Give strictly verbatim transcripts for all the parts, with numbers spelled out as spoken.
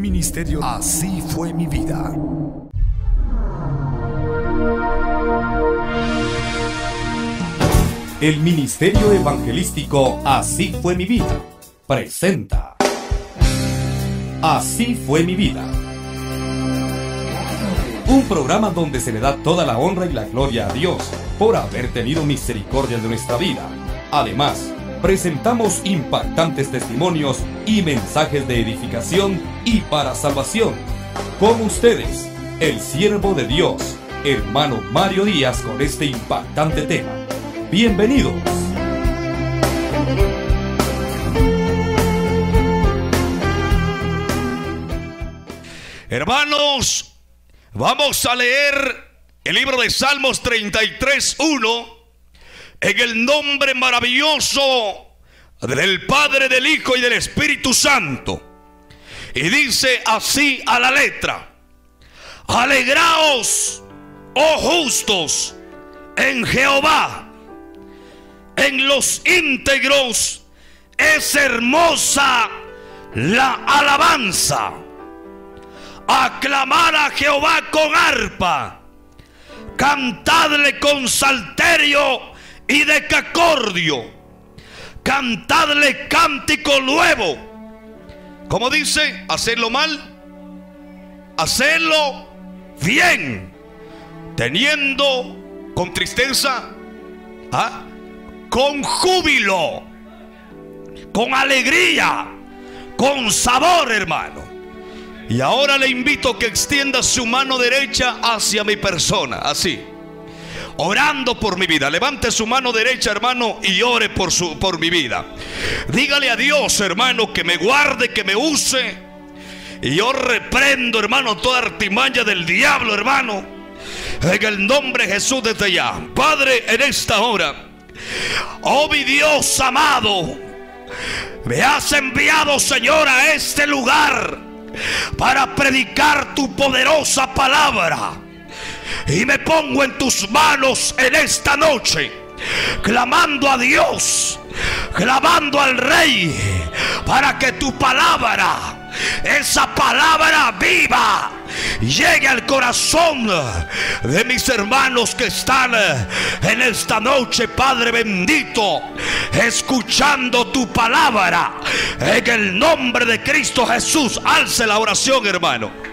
ministerio Así Fue Mi Vida. El Ministerio Evangelístico Así Fue Mi Vida presenta Así Fue Mi Vida, un programa donde se le da toda la honra y la gloria a Dios por haber tenido misericordia de nuestra vida. Además, presentamos impactantes testimonios y mensajes de edificación y para salvación. Con ustedes, el siervo de Dios, hermano Mario Díaz, con este impactante tema. Bienvenidos. Hermanos, vamos a leer el libro de Salmos treinta y tres, uno, en el nombre maravilloso del Padre, del Hijo y del Espíritu Santo. Y dice así a la letra: alegraos, oh justos, en Jehová, en los íntegros es hermosa la alabanza. Aclamar a Jehová con arpa, cantadle con salterio y decacordio, cantadle cántico nuevo. ¿Cómo dice? Hacerlo mal, hacerlo bien, teniendo con tristeza, ¿ah? con júbilo, con alegría, con sabor, hermano. Y ahora le invito a que extienda su mano derecha hacia mi persona, así, orando por mi vida. Levante su mano derecha, hermano, y ore por, su, por mi vida. Dígale a Dios, hermano, que me guarde, que me use. Y yo reprendo, hermano, toda artimaña del diablo, hermano, en el nombre de Jesús desde ya. Padre, en esta hora, oh mi Dios amado, me has enviado, Señor, a este lugar para predicar tu poderosa palabra. Y me pongo en tus manos en esta noche, clamando a Dios, clamando al Rey, para que tu palabra, esa palabra viva, llegue al corazón de mis hermanos que están en esta noche, Padre bendito, escuchando tu palabra. En el nombre de Cristo Jesús, alce la oración, hermano.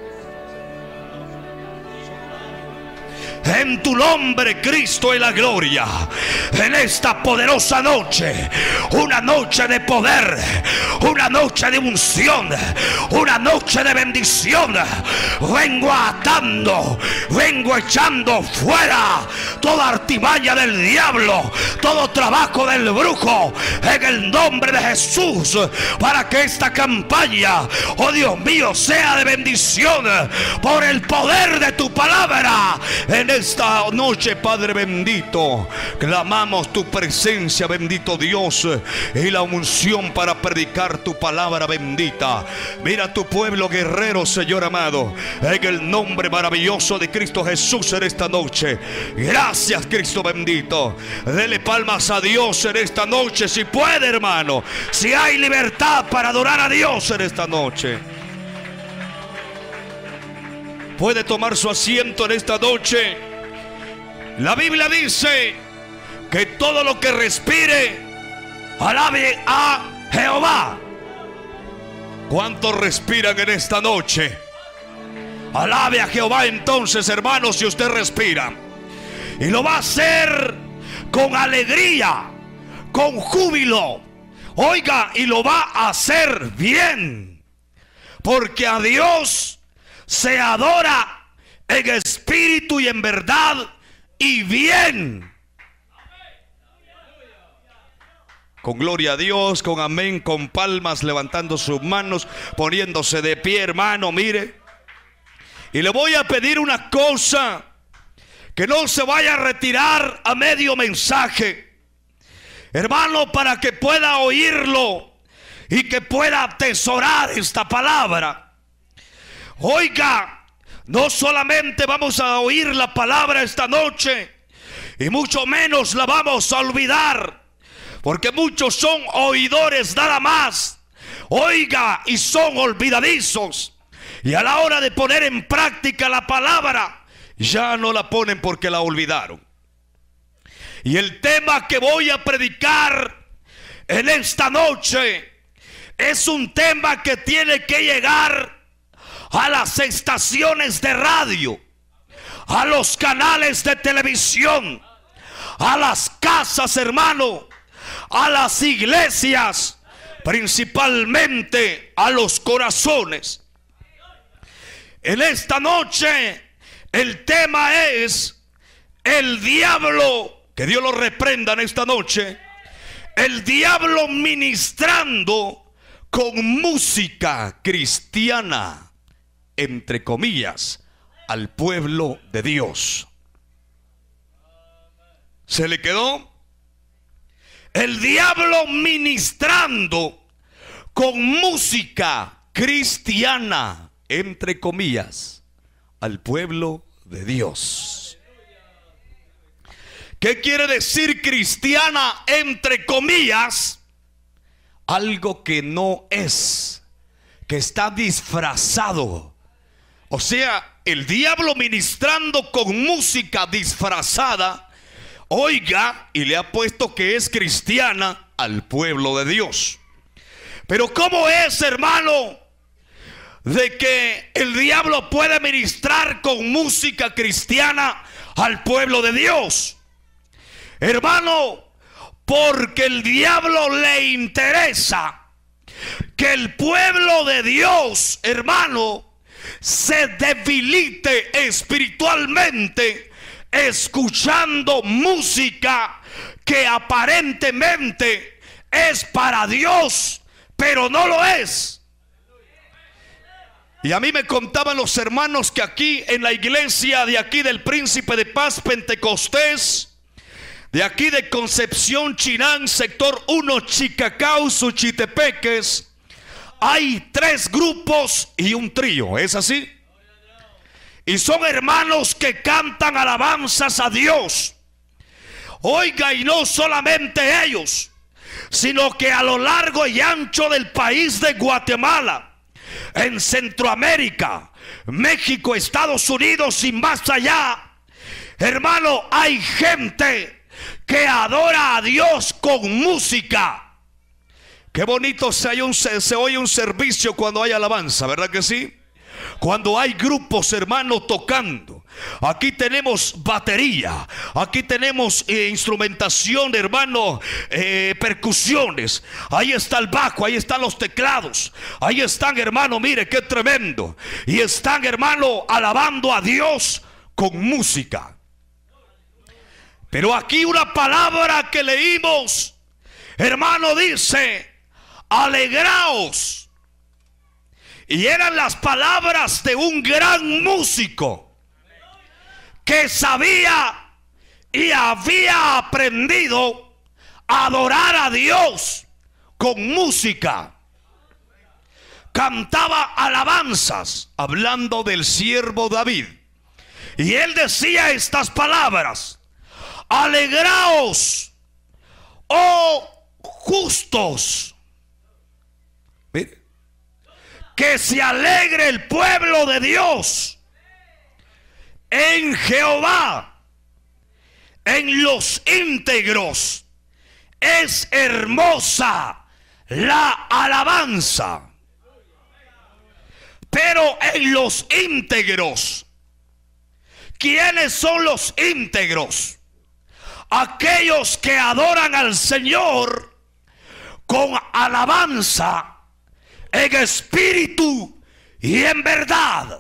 En tu nombre, Cristo, y la gloria. En esta poderosa noche, una noche de poder, una noche de unción, una noche de bendición, vengo atando, vengo echando fuera toda artimaña del diablo, todo trabajo del brujo, en el nombre de Jesús, para que esta campaña, oh Dios mío, sea de bendición por el poder de tu palabra. En esta noche, Padre bendito, clamamos tu presencia, bendito Dios, y la unción para predicar tu palabra bendita. Mira tu pueblo guerrero, Señor amado, en el nombre maravilloso de Cristo Jesús en esta noche. Gracias, Cristo bendito. Dele palmas a Dios en esta noche, si puede, hermano. Si hay libertad para adorar a Dios en esta noche, puede tomar su asiento en esta noche. La Biblia dice que todo lo que respire, alabe a Jehová. ¿Cuántos respiran en esta noche? Alabe a Jehová entonces, hermanos, si usted respira. Y lo va a hacer con alegría, con júbilo. Oiga, y lo va a hacer bien, porque a Dios se adora en espíritu y en verdad y bien. Con gloria a Dios, con amén, con palmas, levantando sus manos, poniéndose de pie, hermano, mire. Y le voy a pedir una cosa, que no se vaya a retirar a medio mensaje, hermano, para que pueda oírlo y que pueda atesorar esta palabra. Oiga, no solamente vamos a oír la palabra esta noche, y mucho menos la vamos a olvidar, porque muchos son oidores nada más, Oiga, y son olvidadizos. Y a la hora de poner en práctica la palabra, ya no la ponen porque la olvidaron. Y el tema que voy a predicar en esta noche es un tema que tiene que llegar a las estaciones de radio, a los canales de televisión, a las casas, hermano, a las iglesias, principalmente a los corazones. En esta noche el tema es el diablo, que Dios lo reprenda en esta noche, el diablo ministrando con música cristiana, entre comillas, al pueblo de Dios. ¿Se le quedó? El diablo ministrando con música cristiana, entre comillas, al pueblo de Dios. ¿Qué quiere decir cristiana, entre comillas? Algo que no es, que está disfrazado. O sea, el diablo ministrando con música disfrazada, oiga, y le ha puesto que es cristiana al pueblo de Dios. Pero ¿cómo es, hermano, de que el diablo puede ministrar con música cristiana al pueblo de Dios? Hermano, porque el diablo le interesa que el pueblo de Dios, hermano, se debilite espiritualmente escuchando música que aparentemente es para Dios, pero no lo es. Y a mí me contaban los hermanos que aquí en la iglesia de aquí del Príncipe de Paz Pentecostés, de aquí de Concepción, Chinán, sector uno, Chicacao, Suchitepeques, hay tres grupos y un trío, ¿es así? Y son hermanos que cantan alabanzas a Dios. Oiga, y no solamente ellos, sino que a lo largo y ancho del país de Guatemala, en Centroamérica, México, Estados Unidos y más allá, hermano, hay gente que adora a Dios con música. Qué bonito se oye un, se oye un servicio cuando hay alabanza, ¿verdad que sí? Cuando hay grupos, hermanos, tocando. Aquí tenemos batería, aquí tenemos eh, instrumentación, hermano, eh, percusiones. Ahí está el bajo, ahí están los teclados. Ahí están, hermano, mire qué tremendo. Y están, hermano, alabando a Dios con música. Pero aquí una palabra que leímos, hermano, dice: alegraos. Y eran las palabras de un gran músico que sabía y había aprendido a adorar a Dios con música. Cantaba alabanzas hablando del siervo David. Y él decía estas palabras: alegraos, oh justos. Mire, que se alegre el pueblo de Dios en Jehová, en los íntegros es hermosa la alabanza. Pero en los íntegros, ¿quiénes son los íntegros? Aquellos que adoran al Señor con alabanza, en espíritu y en verdad.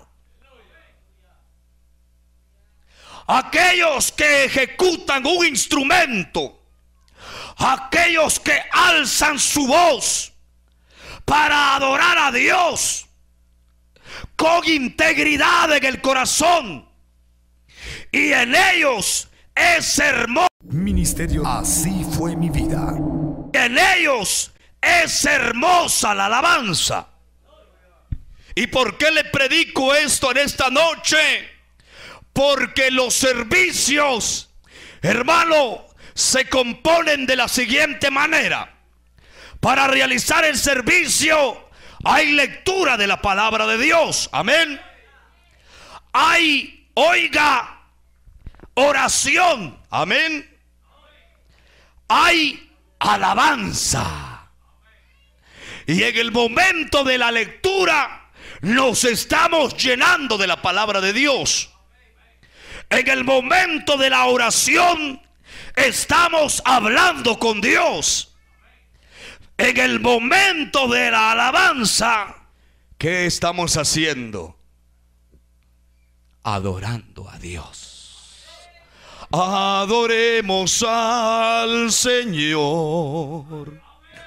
Aquellos que ejecutan un instrumento, aquellos que alzan su voz para adorar a Dios con integridad en el corazón, y en ellos es hermoso. Ministerio Así Fue Mi Vida. En ellos es hermosa la alabanza. ¿Y por qué le predico esto en esta noche? Porque los servicios, hermano, se componen de la siguiente manera. para realizar el servicio hay lectura de la palabra de Dios. Amén. Hay, oiga, oración. Amén. Hay alabanza. Y en el momento de la lectura nos estamos llenando de la palabra de Dios. En el momento de la oración estamos hablando con Dios. En el momento de la alabanza, ¿qué estamos haciendo? Adorando a Dios. Adoremos al Señor.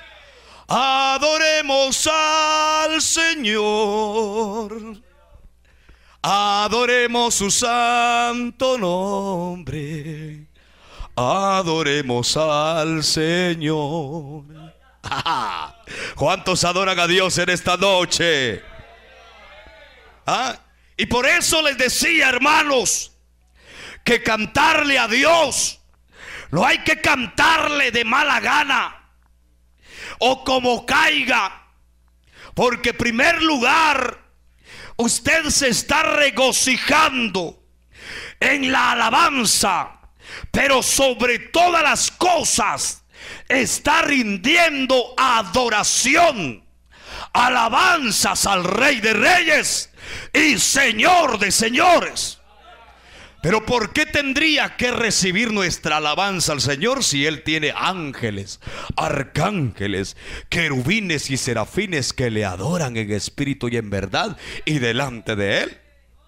Adoremos al Señor. Adoremos su santo nombre. Adoremos al Señor. ¿Cuántos adoran a Dios en esta noche? ¿Ah? Y por eso les decía, hermanos, que cantarle a Dios no hay que cantarle de mala gana o como caiga, porque en primer lugar usted se está regocijando en la alabanza, pero sobre todas las cosas está rindiendo adoración, alabanzas al Rey de Reyes y Señor de Señores. Pero ¿por qué tendría que recibir nuestra alabanza al Señor si Él tiene ángeles, arcángeles, querubines y serafines que le adoran en espíritu y en verdad y delante de Él?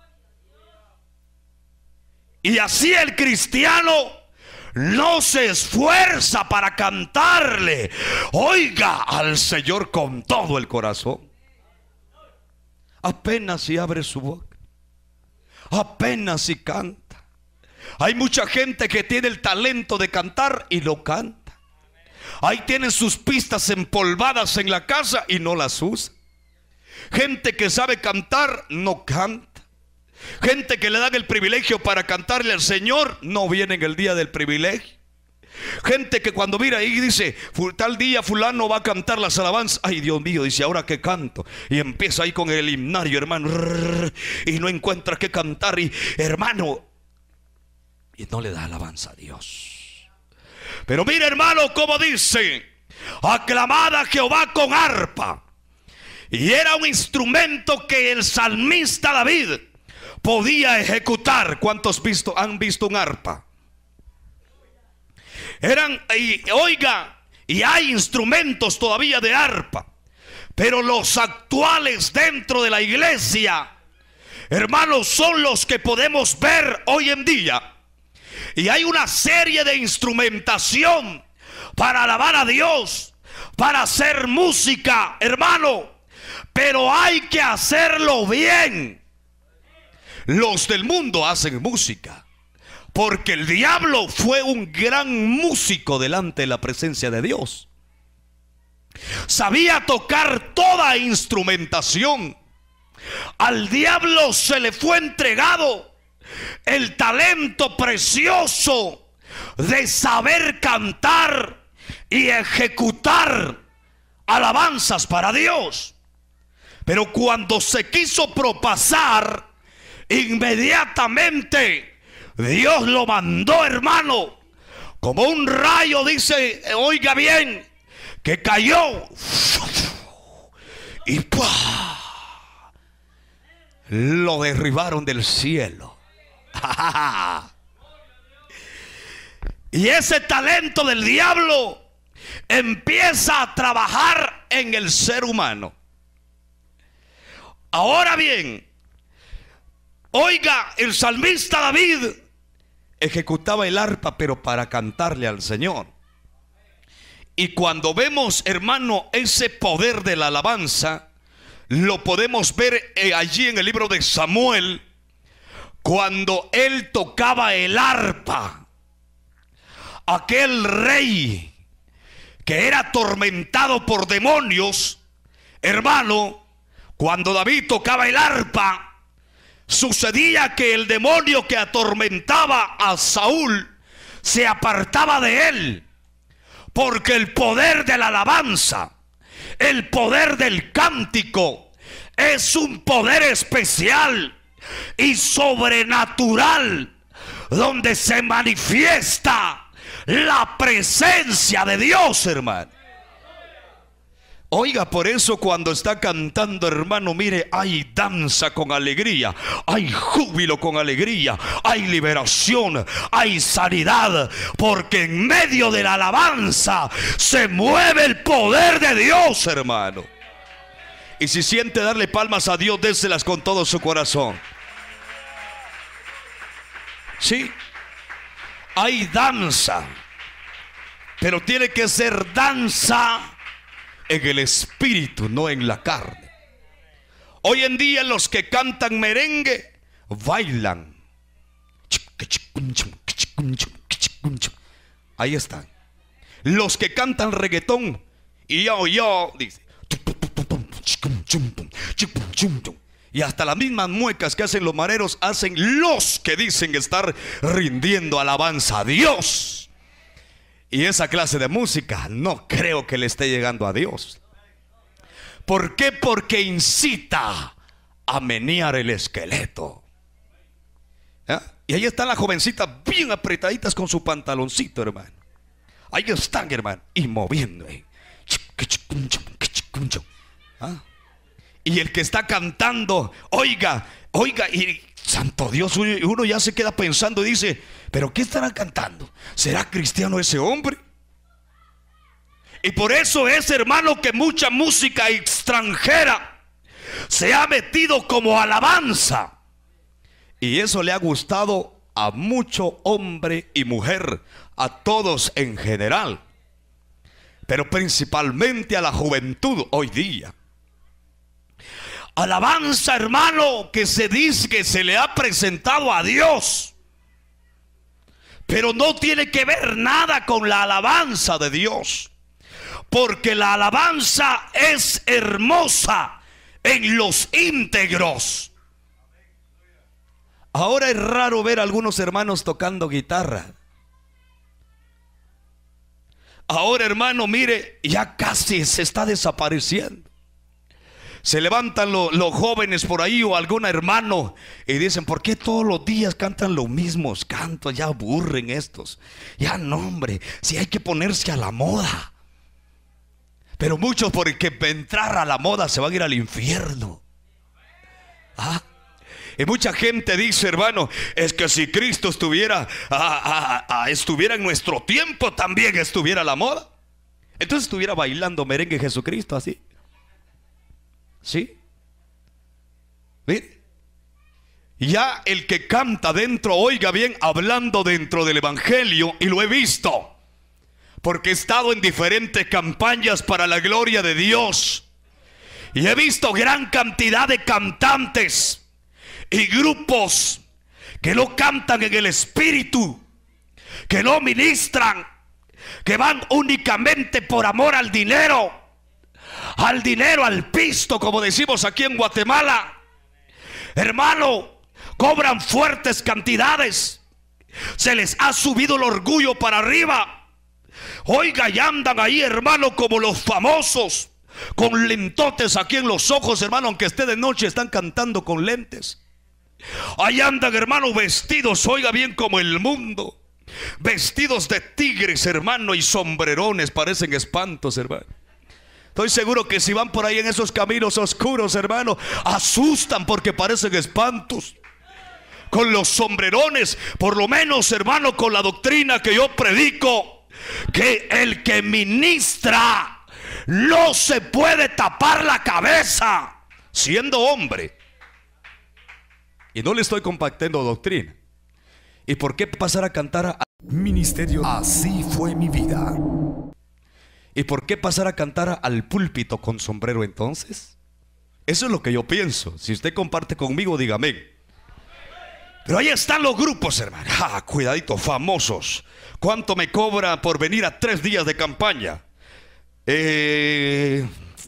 Y así el cristiano no se esfuerza para cantarle, oiga, al Señor con todo el corazón. Apenas si abre su boca, apenas si canta. Hay mucha gente que tiene el talento de cantar y no canta. Ahí tienen sus pistas empolvadas en la casa y no las usa. Gente que sabe cantar no canta. Gente que le dan el privilegio para cantarle al Señor no viene en el día del privilegio. Gente que cuando mira ahí dice, tal día fulano va a cantar las alabanzas. Ay, Dios mío, dice, ahora que canto. Y empieza ahí con el himnario, hermano, y no encuentra qué cantar. Y hermano, y no le da alabanza a Dios. Pero mira, hermano, como dice, aclamad a Jehová con arpa. Y era un instrumento que el salmista David podía ejecutar. ¿Cuántos visto, han visto un arpa? Eran, y, oiga, y hay instrumentos todavía de arpa, pero los actuales dentro de la iglesia, hermanos, son los que podemos ver hoy en día. Y hay una serie de instrumentación para alabar a Dios, para hacer música, hermano, pero hay que hacerlo bien. Los del mundo hacen música porque el diablo fue un gran músico delante de la presencia de Dios. Sabía tocar toda instrumentación. Al diablo se le fue entregado el talento precioso de saber cantar y ejecutar alabanzas para Dios. Pero cuando se quiso propasar, inmediatamente Dios lo mandó, hermano, como un rayo, dice, oiga bien, que cayó y ¡pua! Lo derribaron del cielo. Y ese talento del diablo empieza a trabajar en el ser humano. Ahora bien, oiga, el salmista David ejecutaba el arpa, pero para cantarle al Señor. Y cuando vemos, hermano, ese poder de la alabanza, lo podemos ver allí en el libro de Samuel, cuando él tocaba el arpa. Aquel rey que era atormentado por demonios, hermano, cuando David tocaba el arpa, sucedía que el demonio que atormentaba a Saúl se apartaba de él, porque el poder de la alabanza El poder del cántico es un poder especial y sobrenatural, donde se manifiesta la presencia de Dios, hermano. Oiga, por eso cuando está cantando, hermano, mire, hay danza con alegría, hay júbilo con alegría, hay liberación, hay sanidad, porque en medio de la alabanza se mueve el poder de Dios, hermano. Y si siente darle palmas a Dios, déselas con todo su corazón. Sí, hay danza, pero tiene que ser danza en el espíritu, no en la carne. Hoy en día los que cantan merengue bailan. Ahí están. Los que cantan reggaetón, y yo, yo, dice, y hasta las mismas muecas que hacen los mareros hacen los que dicen estar rindiendo alabanza a Dios. Y esa clase de música no creo que le esté llegando a Dios. ¿Por qué? Porque incita a menear el esqueleto. ¿Eh? Y ahí están las jovencitas bien apretaditas con su pantaloncito, hermano. Ahí están, hermano, y moviendo. ¿Eh? ¿Ah? Y el que está cantando, oiga, oiga, y santo Dios, uno ya se queda pensando y dice, ¿pero qué estará cantando? ¿Será cristiano ese hombre? Y por eso es, hermano, que mucha música extranjera se ha metido como alabanza. Y eso le ha gustado a mucho hombre y mujer, a todos en general, pero principalmente a la juventud hoy día. Alabanza, hermano, que se dice que se le ha presentado a Dios, pero no tiene que ver nada con la alabanza de Dios, porque la alabanza es hermosa en los íntegros. Ahora es raro ver a algunos hermanos tocando guitarra. Ahora, hermano, mire, ya casi se está desapareciendo. Se levantan lo, los jóvenes por ahí o algún hermano y dicen, ¿por qué todos los días cantan los mismos cantos? Ya aburren estos. Ya no, hombre, si hay que ponerse a la moda. Pero muchos, porque entrar a la moda, se van a ir al infierno. ¿Ah? Y mucha gente dice, hermano, es que si Cristo estuviera a, a, a, estuviera en nuestro tiempo, también estuviera la moda. Entonces estuviera bailando merengue Jesucristo así. ¿Sí? ¿Mire? Ya el que canta dentro, oiga bien, hablando dentro del evangelio, y lo he visto, porque he estado en diferentes campañas para la gloria de Dios, y he visto gran cantidad de cantantes y grupos que no cantan en el espíritu, que no ministran, que van únicamente por amor al dinero, al dinero, al pisto, como decimos aquí en Guatemala. Hermano, cobran fuertes cantidades, se les ha subido el orgullo para arriba. Oiga, y andan ahí, hermano, como los famosos, con lentotes aquí en los ojos, hermano, aunque esté de noche, están cantando con lentes. Ahí andan, hermano, vestidos, oiga bien, como el mundo, vestidos de tigres, hermano, y sombrerones, parecen espantos, hermano. Estoy seguro que si van por ahí en esos caminos oscuros, hermano, asustan porque parecen espantos. Con los sombrerones, por lo menos, hermano, con la doctrina que yo predico, que el que ministra no se puede tapar la cabeza siendo hombre. Y no le estoy compartiendo doctrina. ¿Y por qué pasar a cantar a... Ministerio Así Fue Mi Vida? ¿Y por qué pasar a cantar al púlpito con sombrero entonces? Eso es lo que yo pienso. Si usted comparte conmigo, dígame. Pero ahí están los grupos, hermano. Ah, cuidadito, famosos. ¿Cuánto me cobra por venir a tres días de campaña? Eh,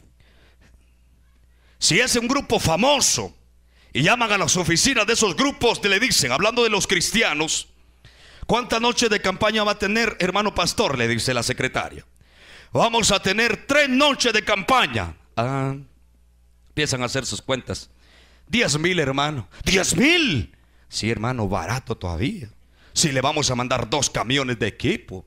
si es un grupo famoso y llaman a las oficinas de esos grupos, le dicen, hablando de los cristianos, ¿cuántas noches de campaña va a tener, hermano pastor? Le dice la secretaria. vamos a tener tres noches de campaña. Ah, empiezan a hacer sus cuentas. Diez mil, hermano. Diez mil. Sí, hermano, barato todavía. Si le vamos a mandar dos camiones de equipo.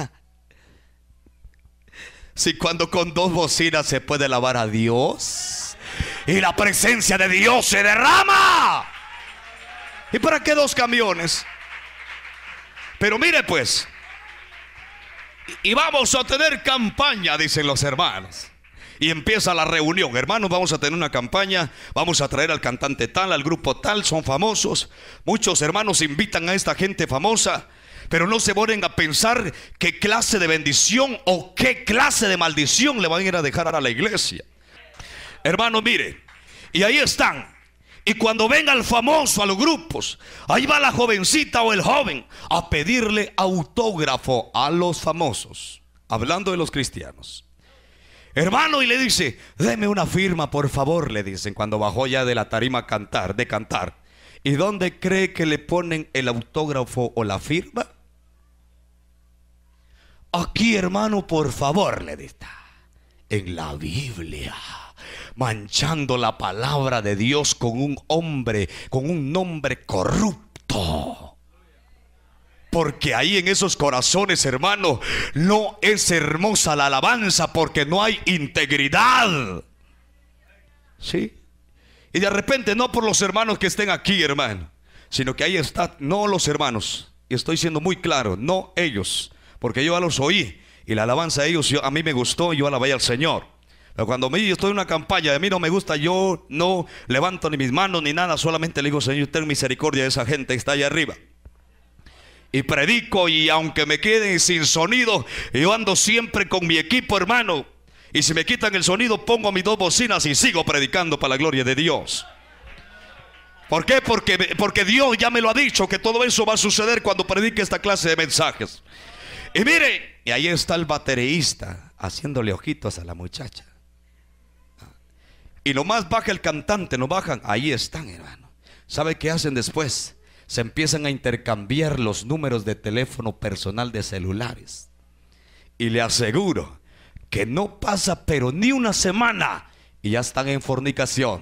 Si cuando con dos bocinas se puede alabar a Dios y la presencia de Dios se derrama. ¿Y para qué dos camiones? Pero mire pues, y vamos a tener campaña, dicen los hermanos. Y empieza la reunión. Hermanos, vamos a tener una campaña. Vamos a traer al cantante tal, al grupo tal. Son famosos. Muchos hermanos invitan a esta gente famosa, pero no se ponen a pensar qué clase de bendición o qué clase de maldición le van a ir a dejar a la iglesia. Hermanos, mire, y ahí están. Y cuando venga el famoso a los grupos, ahí va la jovencita o el joven a pedirle autógrafo a los famosos, hablando de los cristianos. Hermano, y le dice, deme una firma por favor, le dicen cuando bajó ya de la tarima a cantar, de cantar. ¿Y dónde cree que le ponen el autógrafo o la firma? Aquí, hermano, por favor, le dice, en la Biblia, manchando la palabra de Dios con un hombre, con un nombre corrupto. Porque ahí en esos corazones, hermano, no es hermosa la alabanza porque no hay integridad. ¿Sí? Y de repente no por los hermanos que estén aquí, hermano, sino que ahí están, no los hermanos. Y estoy siendo muy claro, no ellos, porque yo ya los oí. Y la alabanza de ellos, yo, a mí me gustó y yo alabé al Señor. Pero cuando me, yo estoy en una campaña, a mí no me gusta, yo no levanto ni mis manos ni nada. Solamente le digo, Señor, ten misericordia de esa gente que está allá arriba. Y predico, y aunque me queden sin sonido, yo ando siempre con mi equipo, hermano. Y si me quitan el sonido, pongo mis dos bocinas y sigo predicando para la gloria de Dios. ¿Por qué? Porque, porque Dios ya me lo ha dicho, que todo eso va a suceder cuando predique esta clase de mensajes. Y mire, y ahí está el baterista haciéndole ojitos a la muchacha. Y nomás baja el cantante, no bajan, ahí están, hermano. ¿Sabe qué hacen después? Se empiezan a intercambiar los números de teléfono personal de celulares. Y le aseguro que no pasa pero ni una semana y ya están en fornicación.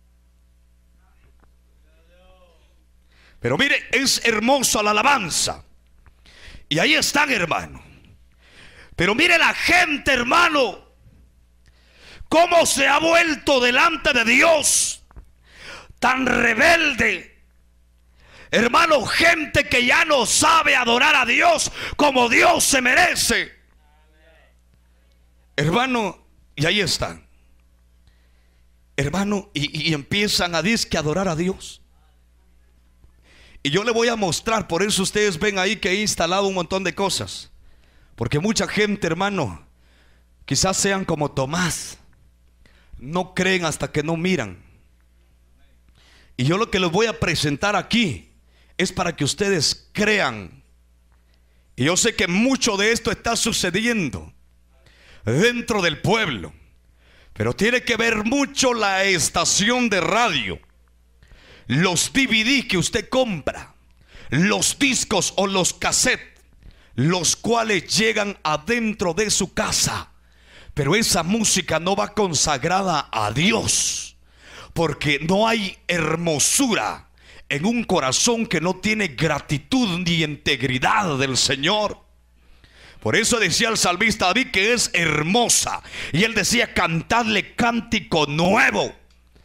Pero mire, es hermosa la alabanza. Y ahí están, hermano. Pero mire la gente, hermano, cómo se ha vuelto delante de Dios, tan rebelde. Hermano, gente que ya no sabe adorar a Dios como Dios se merece. Hermano, y ahí están. Hermano, y, y empiezan a disque adorar a Dios. Y yo le voy a mostrar, por eso ustedes ven ahí que he instalado un montón de cosas. Porque mucha gente, hermano, quizás sean como Tomás, no creen hasta que no miran. Y yo lo que les voy a presentar aquí es para que ustedes crean. Y yo sé que mucho de esto está sucediendo dentro del pueblo, pero tiene que ver mucho la estación de radio, los D V D que usted compra, los discos o los cassettes, los cuales llegan adentro de su casa. Pero esa música no va consagrada a Dios, porque no hay hermosura en un corazón que no tiene gratitud ni integridad del Señor. Por eso decía el salmista David que es hermosa. Y él decía, cantadle cántico nuevo.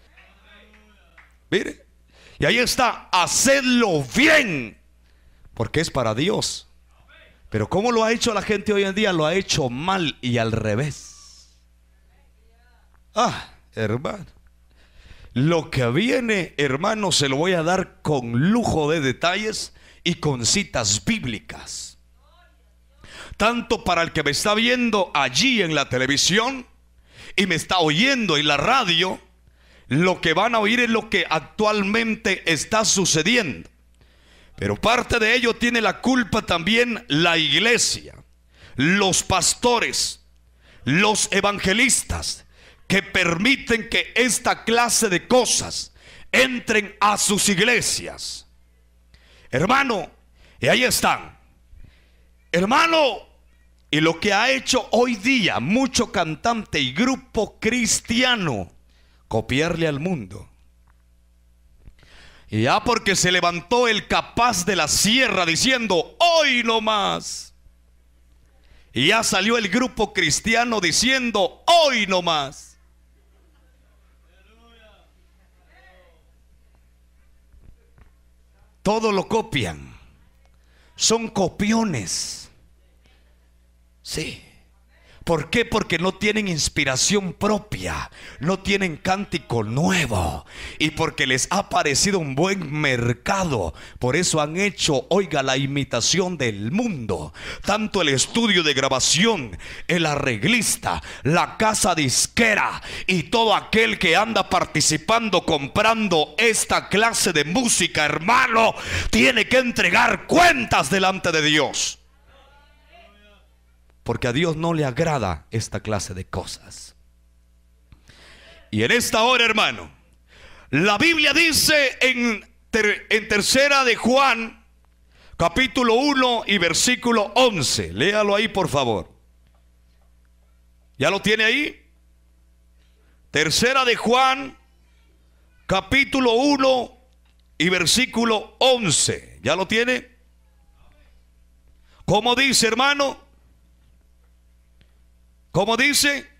Mire, y ahí está, hacedlo bien, porque es para Dios. Pero ¿cómo lo ha hecho la gente hoy en día? Lo ha hecho mal y al revés. Ah, hermano, lo que viene, hermano, se lo voy a dar con lujo de detalles y con citas bíblicas. Tanto para el que me está viendo allí en la televisión y me está oyendo en la radio, lo que van a oír es lo que actualmente está sucediendo. Pero parte de ello tiene la culpa también la iglesia, los pastores, los evangelistas, que permiten que esta clase de cosas entren a sus iglesias. Hermano, y ahí están. Hermano, Y lo que ha hecho hoy día mucho cantante y grupo cristiano, copiarle al mundo. Y ya porque se levantó el capaz de la sierra diciendo, hoy no más. Y ya salió el grupo cristiano diciendo, hoy no más. Todo lo copian. Son copiones. Sí. ¿Por qué? Porque no tienen inspiración propia, no tienen cántico nuevo, y porque les ha parecido un buen mercado. Por eso han hecho, oiga, la imitación del mundo. Tanto el estudio de grabación, el arreglista, la casa disquera y todo aquel que anda participando, comprando esta clase de música, hermano, tiene que entregar cuentas delante de Dios. Porque a Dios no le agrada esta clase de cosas. Y en esta hora, hermano, la Biblia dice en, ter, en tercera de Juan, capítulo uno y versículo once. Léalo ahí, por favor. ¿Ya lo tiene ahí? Tercera de Juan, capítulo uno y versículo once. ¿Ya lo tiene? ¿Cómo dice, hermano? ¿Cómo dice?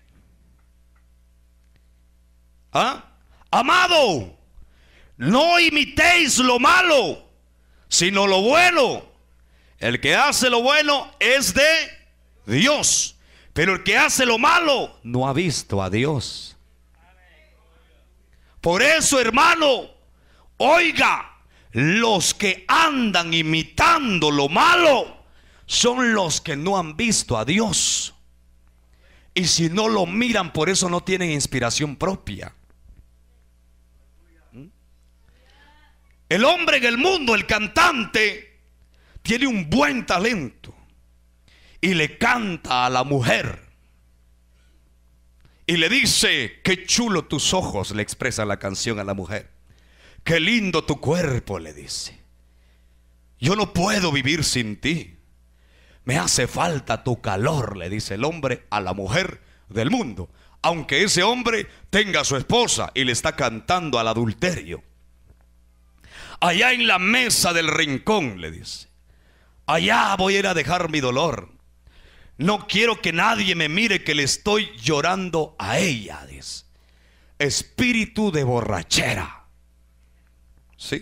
¿Ah? Amado, no imitéis lo malo, sino lo bueno. El que hace lo bueno es de Dios, pero el que hace lo malo no ha visto a Dios. Por eso, hermano, oiga, los que andan imitando lo malo son los que no han visto a Dios. Y si no lo miran, por eso no tienen inspiración propia. El hombre en el mundo, el cantante, tiene un buen talento y le canta a la mujer y le dice, qué chulo tus ojos, le expresa la canción a la mujer. Qué lindo tu cuerpo, le dice. Yo no puedo vivir sin ti. Me hace falta tu calor, le dice el hombre a la mujer del mundo. Aunque ese hombre tenga a su esposa y le está cantando al adulterio. Allá en la mesa del rincón, le dice. Allá voy a ir a dejar mi dolor. No quiero que nadie me mire que le estoy llorando a ella, dice. Espíritu de borrachera. ¿Sí?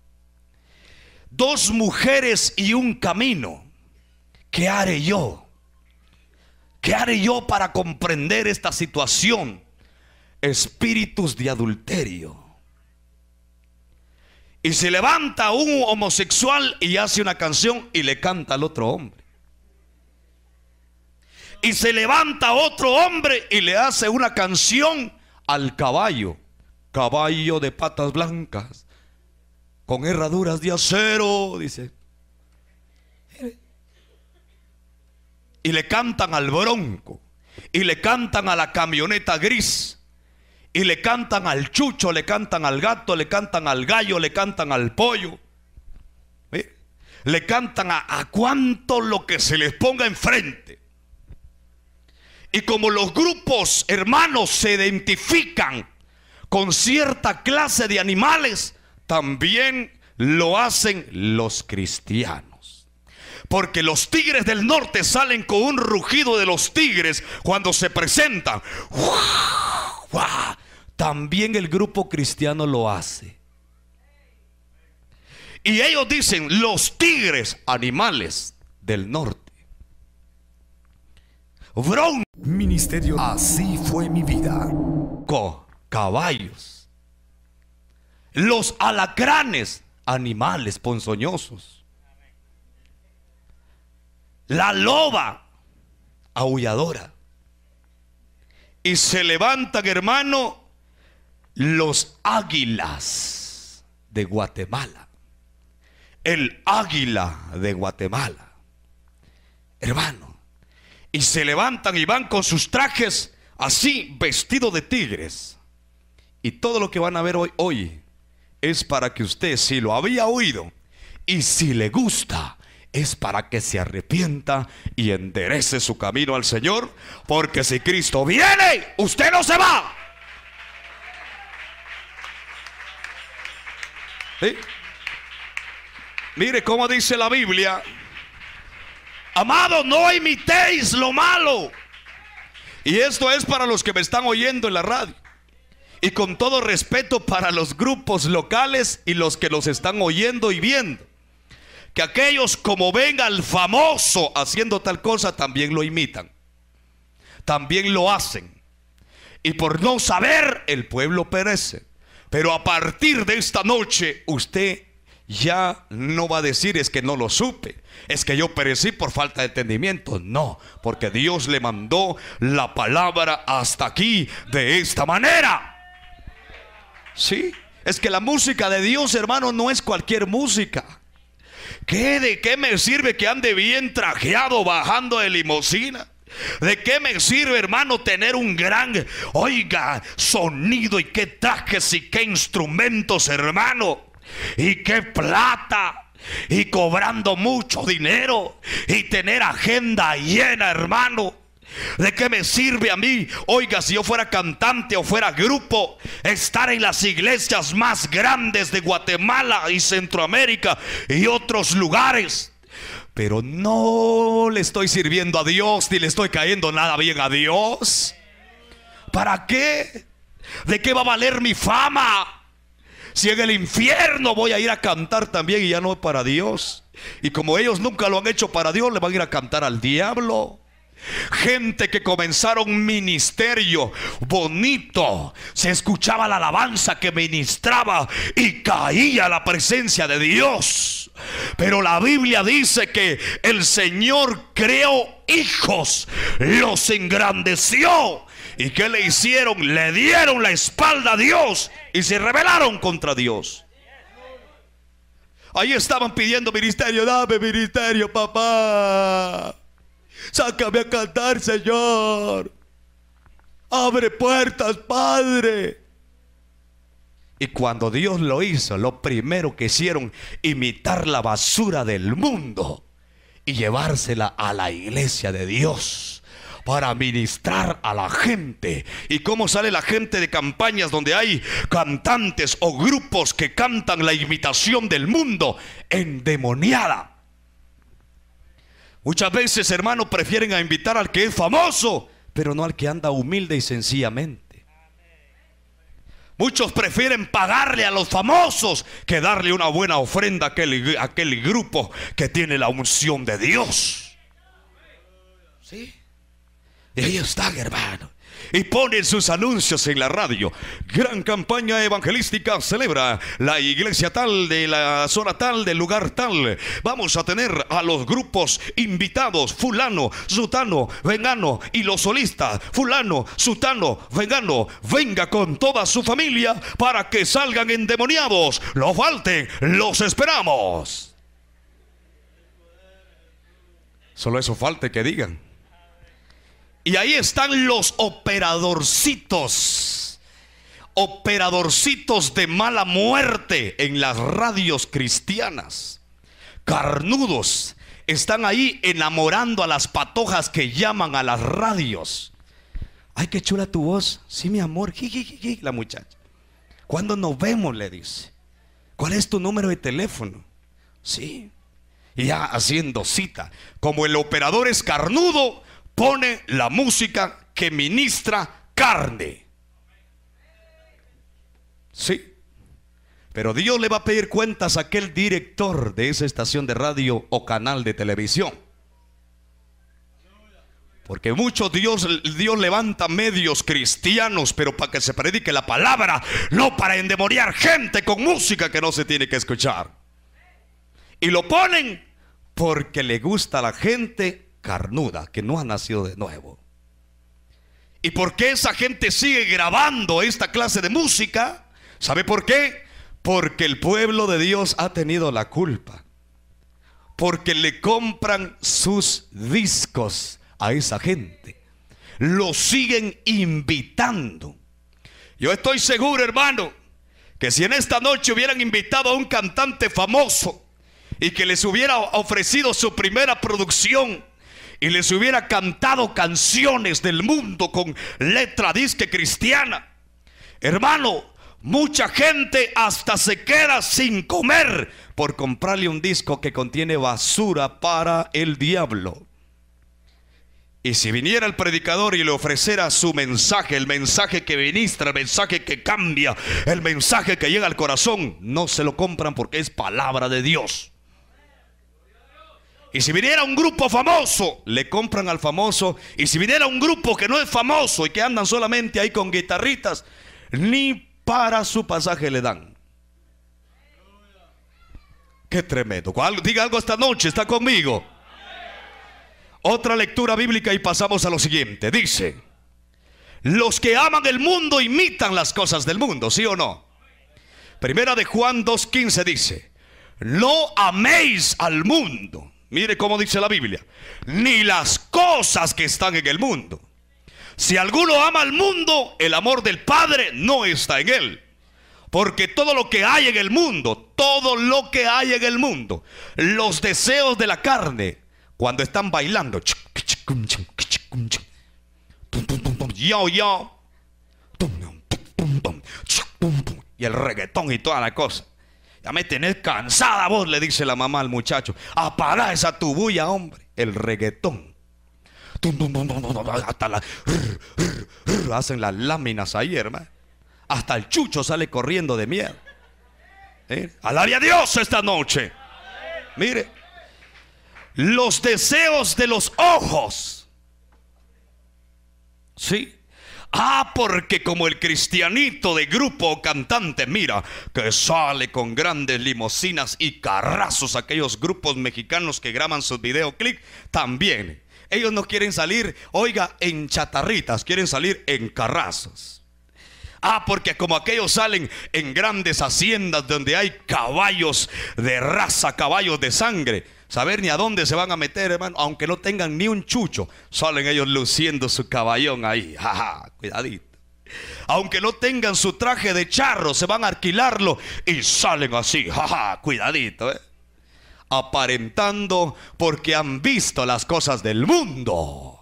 Dos mujeres y un camino. ¿Qué haré yo? ¿Qué haré yo para comprender esta situación? Espíritus de adulterio. Y se levanta un homosexual y hace una canción y le canta al otro hombre. Y se levanta otro hombre y le hace una canción al caballo. Caballo de patas blancas, con herraduras de acero, dice. Y le cantan al bronco, y le cantan a la camioneta gris, y le cantan al chucho, le cantan al gato, le cantan al gallo, le cantan al pollo. ¿Eh? Le cantan a, a cuánto lo que se les ponga enfrente. Y como los grupos hermanos se identifican con cierta clase de animales, también lo hacen los cristianos. Porque los tigres del norte salen con un rugido de los tigres cuando se presentan. También el grupo cristiano lo hace. Y ellos dicen, los tigres, animales del norte. Bronco. Ministerio Así Fue Mi Vida. Caballos. Los alacranes, animales ponzoñosos. La loba, aulladora. Y se levantan, hermano, los águilas de Guatemala. El águila de Guatemala, hermano. Y se levantan y van con sus trajes así, vestidos de tigres. Y todo lo que van a ver hoy, hoy es para que usted, si lo había oído y si le gusta, es para que se arrepienta y enderece su camino al Señor, porque si Cristo viene, usted no se va. ¿Sí? Mire cómo dice la Biblia: amados, no imitéis lo malo. Y esto es para los que me están oyendo en la radio, y con todo respeto para los grupos locales y los que los están oyendo y viendo, que aquellos como ven al famoso haciendo tal cosa, también lo imitan, también lo hacen, y por no saber el pueblo perece. Pero a partir de esta noche usted ya no va a decir: es que no lo supe, es que yo perecí por falta de entendimiento. No, porque Dios le mandó la palabra hasta aquí de esta manera. Sí, es que la música de Dios, hermano, no es cualquier música. ¿Qué, de qué me sirve que ande bien trajeado bajando de limusina? ¿De qué me sirve, hermano, tener un gran, oiga, sonido y qué trajes y qué instrumentos, hermano? Y qué plata, y cobrando mucho dinero, y tener agenda llena, hermano. ¿De qué me sirve a mí, oiga, si yo fuera cantante o fuera grupo, estar en las iglesias más grandes de Guatemala y Centroamérica y otros lugares, pero no le estoy sirviendo a Dios, ni le estoy cayendo nada bien a Dios? ¿Para qué? ¿De qué va a valer mi fama si en el infierno voy a ir a cantar también y ya no para Dios? Y como ellos nunca lo han hecho para Dios, le van a ir a cantar al diablo. Gente que comenzaron ministerio bonito, se escuchaba la alabanza que ministraba y caía la presencia de Dios. Pero la Biblia dice que el Señor creó hijos, los engrandeció. ¿Y qué le hicieron? Le dieron la espalda a Dios y se rebelaron contra Dios. Ahí estaban pidiendo ministerio: dame ministerio, papá. Sácame a cantar, Señor. Abre puertas, Padre. Y cuando Dios lo hizo, lo primero que hicieron, imitar la basura del mundo y llevársela a la iglesia de Dios para ministrar a la gente. ¿Y cómo sale la gente de campañas donde hay cantantes o grupos que cantan la imitación del mundo? Endemoniada. Muchas veces, hermanos, prefieren a invitar al que es famoso, pero no al que anda humilde y sencillamente. Muchos prefieren pagarle a los famosos que darle una buena ofrenda a aquel, a aquel grupo que tiene la unción de Dios. ¿Sí? Y ahí están, hermano, y ponen sus anuncios en la radio: gran campaña evangelística celebra la iglesia tal, de la zona tal, del lugar tal. Vamos a tener a los grupos invitados, fulano, sutano, vengano, y los solistas, fulano, sutano, vengano. Venga con toda su familia para que salgan endemoniados. No falten, los esperamos. Solo eso falta que digan. Y ahí están los operadorcitos, operadorcitos de mala muerte en las radios cristianas. Carnudos, están ahí enamorando a las patojas que llaman a las radios. Ay, qué chula tu voz. Sí, mi amor. Jijijiji, la muchacha. ¿Cuándo nos vemos?, le dice. ¿Cuál es tu número de teléfono? Sí. Y ya haciendo cita. Como el operador es carnudo, pone la música que ministra carne. Sí. Pero Dios le va a pedir cuentas a aquel director de esa estación de radio o canal de televisión. Porque muchos Dios, Dios levanta medios cristianos, pero para que se predique la palabra, no para endemoniar gente con música que no se tiene que escuchar. Y lo ponen porque le gusta a la gente carnuda, que no ha nacido de nuevo. ¿Y por qué esa gente sigue grabando esta clase de música? ¿Sabe por qué? Porque el pueblo de Dios ha tenido la culpa. Porque le compran sus discos a esa gente. Lo siguen invitando. Yo estoy seguro, hermano, que si en esta noche hubieran invitado a un cantante famoso y que les hubiera ofrecido su primera producción y les hubiera cantado canciones del mundo con letra disque cristiana, hermano, mucha gente hasta se queda sin comer por comprarle un disco que contiene basura para el diablo. Y si viniera el predicador y le ofreciera su mensaje, el mensaje que ministra, el mensaje que cambia, el mensaje que llega al corazón, no se lo compran porque es palabra de Dios. Y si viniera un grupo famoso, le compran al famoso. Y si viniera un grupo que no es famoso y que andan solamente ahí con guitarritas, ni para su pasaje le dan. Qué tremendo. Diga algo esta noche, está conmigo. Otra lectura bíblica y pasamos a lo siguiente. Dice: los que aman el mundo imitan las cosas del mundo, ¿sí o no? Primera de Juan dos quince dice: no améis al mundo. Mire cómo dice la Biblia: ni las cosas que están en el mundo. Si alguno ama al mundo, el amor del Padre no está en él. Porque todo lo que hay en el mundo, todo lo que hay en el mundo, los deseos de la carne, cuando están bailando, y el reggaetón y toda la cosa, ya me tenés cansada vos, le dice la mamá al muchacho. Apaga esa tu bulla, hombre. El reggaetón. Hasta la, hacen las láminas ahí, hermano. Hasta el chucho sale corriendo de miedo. ¿Eh? Alabe a Dios esta noche. Mire, los deseos de los ojos. Sí. Ah, porque como el cristianito de grupo o cantante, mira, que sale con grandes limusinas y carrazos, aquellos grupos mexicanos que graban sus videoclips, también. Ellos no quieren salir, oiga, en chatarritas, quieren salir en carrazos. Ah, porque como aquellos salen en grandes haciendas donde hay caballos de raza, caballos de sangre, saber ni a dónde se van a meter, hermano, aunque no tengan ni un chucho, salen ellos luciendo su caballón ahí, jaja, cuidadito. Aunque no tengan su traje de charro, se van a alquilarlo y salen así, jaja, cuidadito, eh. Aparentando porque han visto las cosas del mundo.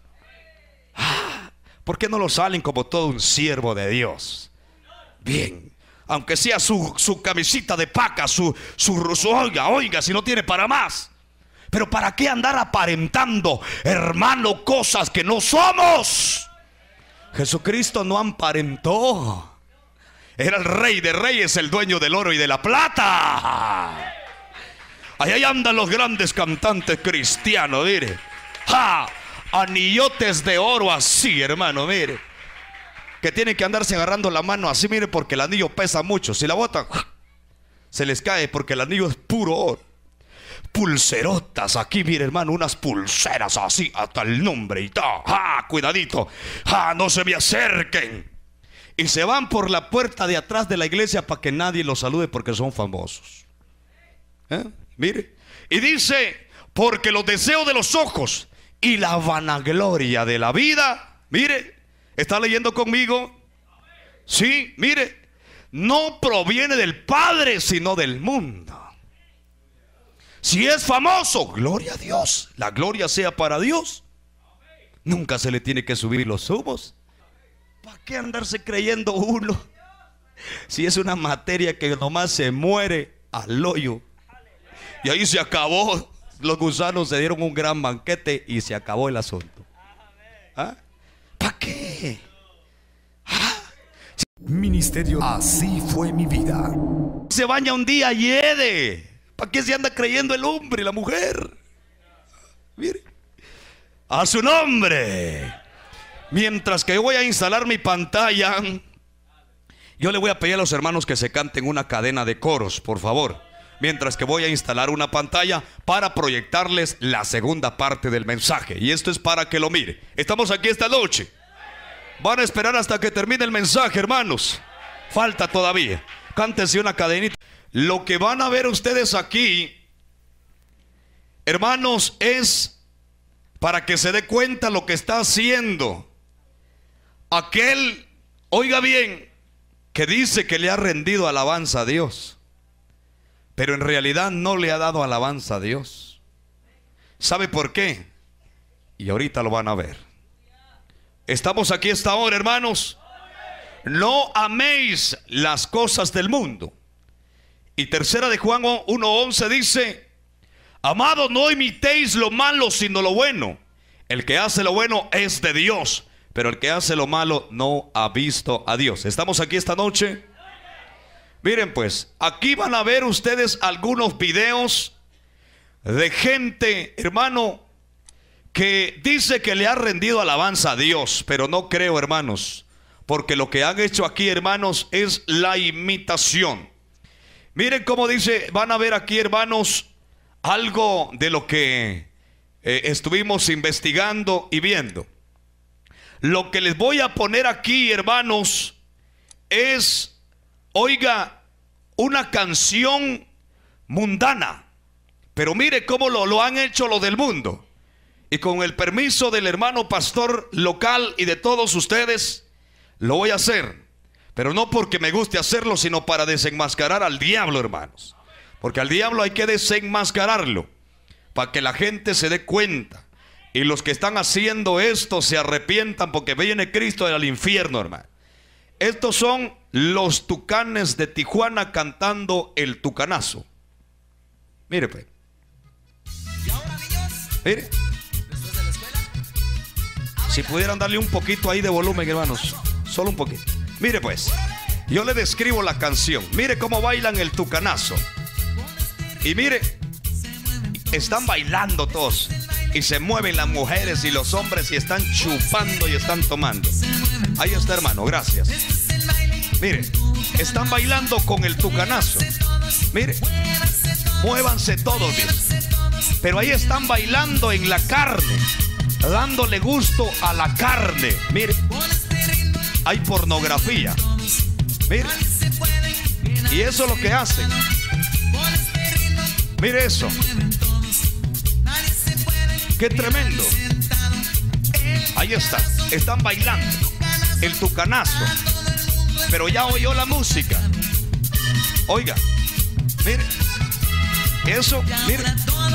Ah, ¿por qué no lo salen como todo un siervo de Dios? Bien, aunque sea su, su camisita de paca, su, su, su, oiga, oiga, si no tiene para más. Pero ¿para qué andar aparentando, hermano, cosas que no somos? Jesucristo no aparentó. Era el rey de reyes, el dueño del oro y de la plata. Ahí andan los grandes cantantes cristianos, mire. ¡Ja! Anillotes de oro así, hermano, mire. Que tienen que andarse agarrando la mano así, mire, porque el anillo pesa mucho. Si la botan, se les cae porque el anillo es puro oro. Pulserotas aquí, mire, hermano, unas pulseras así, hasta el nombre y todo. ¡Ja! Cuidadito. ¡Ja! No se me acerquen. Y se van por la puerta de atrás de la iglesia para que nadie los salude porque son famosos. ¿Eh? Mire. Y dice, porque los deseos de los ojos y la vanagloria de la vida, mire, ¿está leyendo conmigo? Sí, mire, no proviene del Padre, sino del mundo. Si es famoso, gloria a Dios, la gloria sea para Dios. Nunca se le tiene que subir los humos. ¿Para qué andarse creyendo uno? Si es una materia que nomás se muere al hoyo. Y ahí se acabó. Los gusanos se dieron un gran banquete y se acabó el asunto. ¿Ah? ¿Para qué? ¿Ah? Ministerio Así Fue Mi Vida. Se baña un día y hede. ¿Para qué se anda creyendo el hombre y la mujer? Mire, a su nombre. Mientras que yo voy a instalar mi pantalla, yo le voy a pedir a los hermanos que se canten una cadena de coros, por favor. Mientras que voy a instalar una pantalla para proyectarles la segunda parte del mensaje. Y esto es para que lo mire. Estamos aquí esta noche. Van a esperar hasta que termine el mensaje, hermanos. Falta todavía. Cántense una cadenita. Lo que van a ver ustedes aquí, hermanos, es para que se dé cuenta lo que está haciendo aquel, oiga bien, que dice que le ha rendido alabanza a Dios. pero en realidad no le ha dado alabanza a Dios. ¿Sabe por qué? Y ahorita lo van a ver. Estamos aquí esta hora, hermanos. No améis las cosas del mundo. Y tercera de Juan uno once dice: amados, no imitéis lo malo, sino lo bueno. El que hace lo bueno es de Dios, pero el que hace lo malo no ha visto a Dios. ¿Estamos aquí esta noche? Miren pues, aquí van a ver ustedes algunos videos de gente, hermano, que dice que le ha rendido alabanza a Dios, pero no creo, hermanos, porque lo que han hecho aquí, hermanos, es la imitación. Miren cómo dice, van a ver aquí, hermanos, algo de lo que eh, estuvimos investigando y viendo. Lo que les voy a poner aquí, hermanos, es, oiga, una canción mundana. Pero mire cómo lo, lo han hecho lo del mundo. Y con el permiso del hermano pastor local y de todos ustedes, lo voy a hacer. Pero no porque me guste hacerlo, sino para desenmascarar al diablo, hermanos. Porque al diablo hay que desenmascararlo, para que la gente se dé cuenta. Y los que están haciendo esto se arrepientan, porque viene Cristo del infierno, hermano. Estos son los Tucanes de Tijuana cantando el Tucanazo. Mire pues. Mire. Si pudieran darle un poquito ahí de volumen, hermanos. Solo un poquito. Mire pues, yo le describo la canción. Mire cómo bailan el Tucanazo. Y mire, están bailando todos. Y se mueven las mujeres y los hombres y están chupando y están tomando. Ahí está, hermano, gracias. Mire, están bailando con el Tucanazo. Mire, muévanse todos, bien. Pero ahí están bailando en la carne, dándole gusto a la carne. Mire, hay pornografía. Mire, y eso es lo que hacen. Mire eso. Qué tremendo. Ahí está, están bailando el Tucanazo. Pero ya oyó la música. Oiga, mire, eso, mire,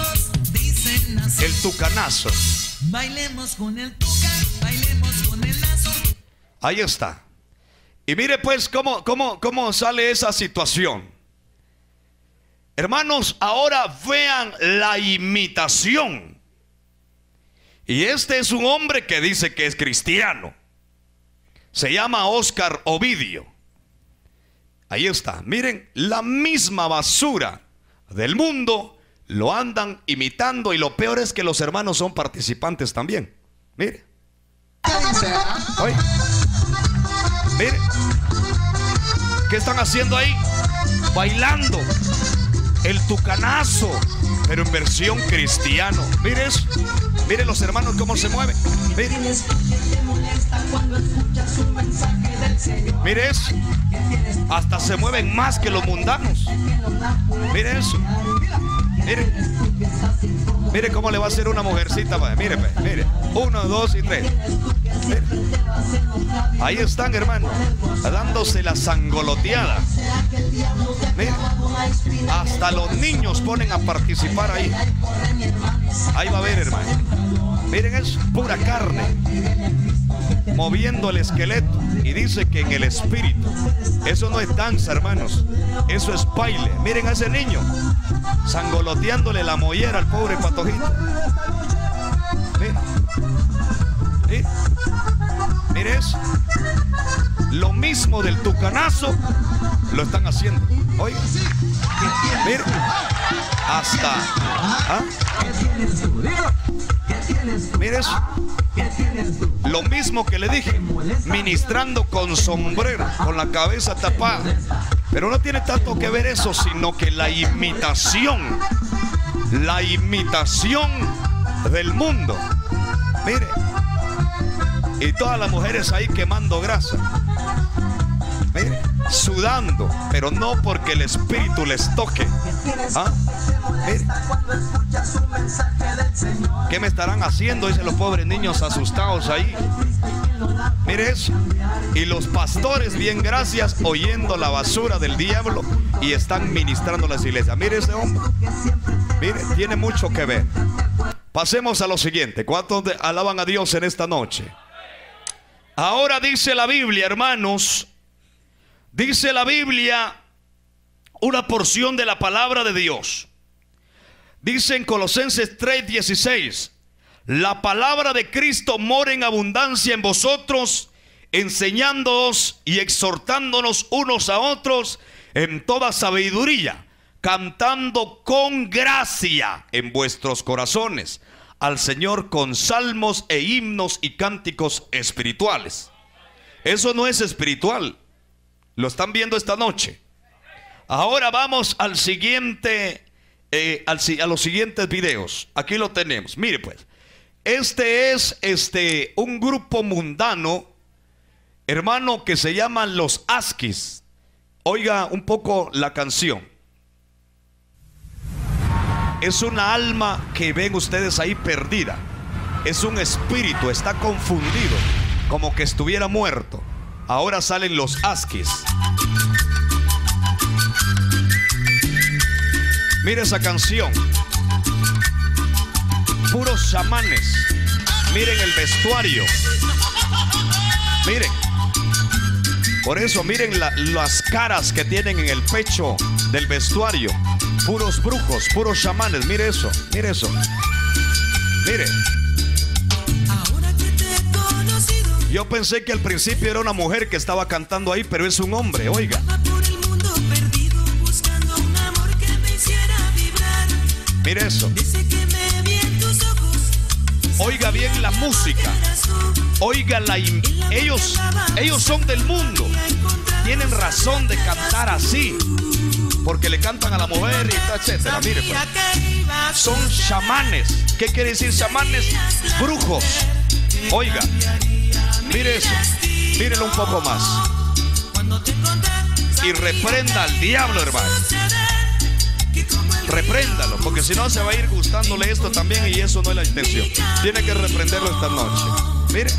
el Tucanazo. Bailemos con el tuca, bailemos con el lazo. Ahí está. Y mire pues cómo, cómo, cómo sale esa situación. Hermanos, ahora vean la imitación. Y este es un hombre que dice que es cristiano. Se llama Oscar Ovidio. Ahí está. Miren, la misma basura del mundo lo andan imitando. Y lo peor es que los hermanos son participantes también. Mire. Oye. Mire. ¿Qué están haciendo ahí? Bailando el Tucanazo, pero en versión cristiano. Mire eso. Mire los hermanos cómo se mueven. Mire. Mire eso. Hasta se mueven más que los mundanos. Mire eso. Mire. Mire cómo le va a hacer una mujercita. Mire, mire. Uno, dos y tres. Mire. Ahí están, hermanos, dándose la sangoloteada. Mire. Hasta los niños ponen a participar ahí. Ahí va a ver, hermano. Miren eso, pura carne, moviendo el esqueleto. Y dice que en el espíritu. Eso no es danza, hermanos. Eso es baile. Miren a ese niño sangoloteándole la mollera al pobre patojito. Mire, mire, mire eso. Lo mismo del Tucanazo lo están haciendo. Oiga, mire, hasta ¿ah? Mire eso. Lo mismo que le dije, ministrando con sombrero, con la cabeza tapada. Pero no tiene tanto que ver eso, sino que la imitación, la imitación del mundo. Mire, y todas las mujeres ahí quemando grasa. Mire, sudando, pero no porque el espíritu les toque. ¿Ah? Mire. ¿Qué me estarán haciendo? Dicen los pobres niños asustados ahí. Mire eso. Y los pastores, bien gracias, oyendo la basura del diablo y están ministrando las iglesias. Mire ese hombre. Mire, tiene mucho que ver. Pasemos a lo siguiente. ¿Cuántos alaban a Dios en esta noche? Ahora dice la Biblia, hermanos, dice la Biblia una porción de la palabra de Dios. Dice en Colosenses tres dieciséis: la palabra de Cristo mora en abundancia en vosotros, enseñándoos y exhortándonos unos a otros en toda sabiduría, cantando con gracia en vuestros corazones al Señor con salmos e himnos y cánticos espirituales. Eso no es espiritual. Lo están viendo esta noche. Ahora vamos al siguiente, eh, al, a los siguientes videos. Aquí lo tenemos. Mire pues. Este es este, un grupo mundano, hermano, que se llaman los Askis. Oiga un poco la canción. Es una alma que ven ustedes ahí perdida. Es un espíritu, está confundido, como que estuviera muerto. Ahora salen los Askis. Mire esa canción. Puros chamanes. Miren el vestuario. Miren. Por eso miren la, las caras que tienen en el pecho del vestuario. Puros brujos, puros chamanes. Mire eso, mire eso. Mire. Yo pensé que al principio era una mujer que estaba cantando ahí, pero es un hombre, oiga. Mire eso. Oiga bien la música. Oiga la... Ellos, ellos son del mundo. Tienen razón de cantar así, porque le cantan a la mujer y etcétera. Mire pues. Son chamanes. ¿Qué quiere decir chamanes? Brujos. Oiga. Mire eso. Mírelo un poco más. Y reprenda al diablo, hermano. Repréndalo, porque si no se va a ir gustándole esto también, y eso no es la intención. Tiene que reprenderlo esta noche. Mire.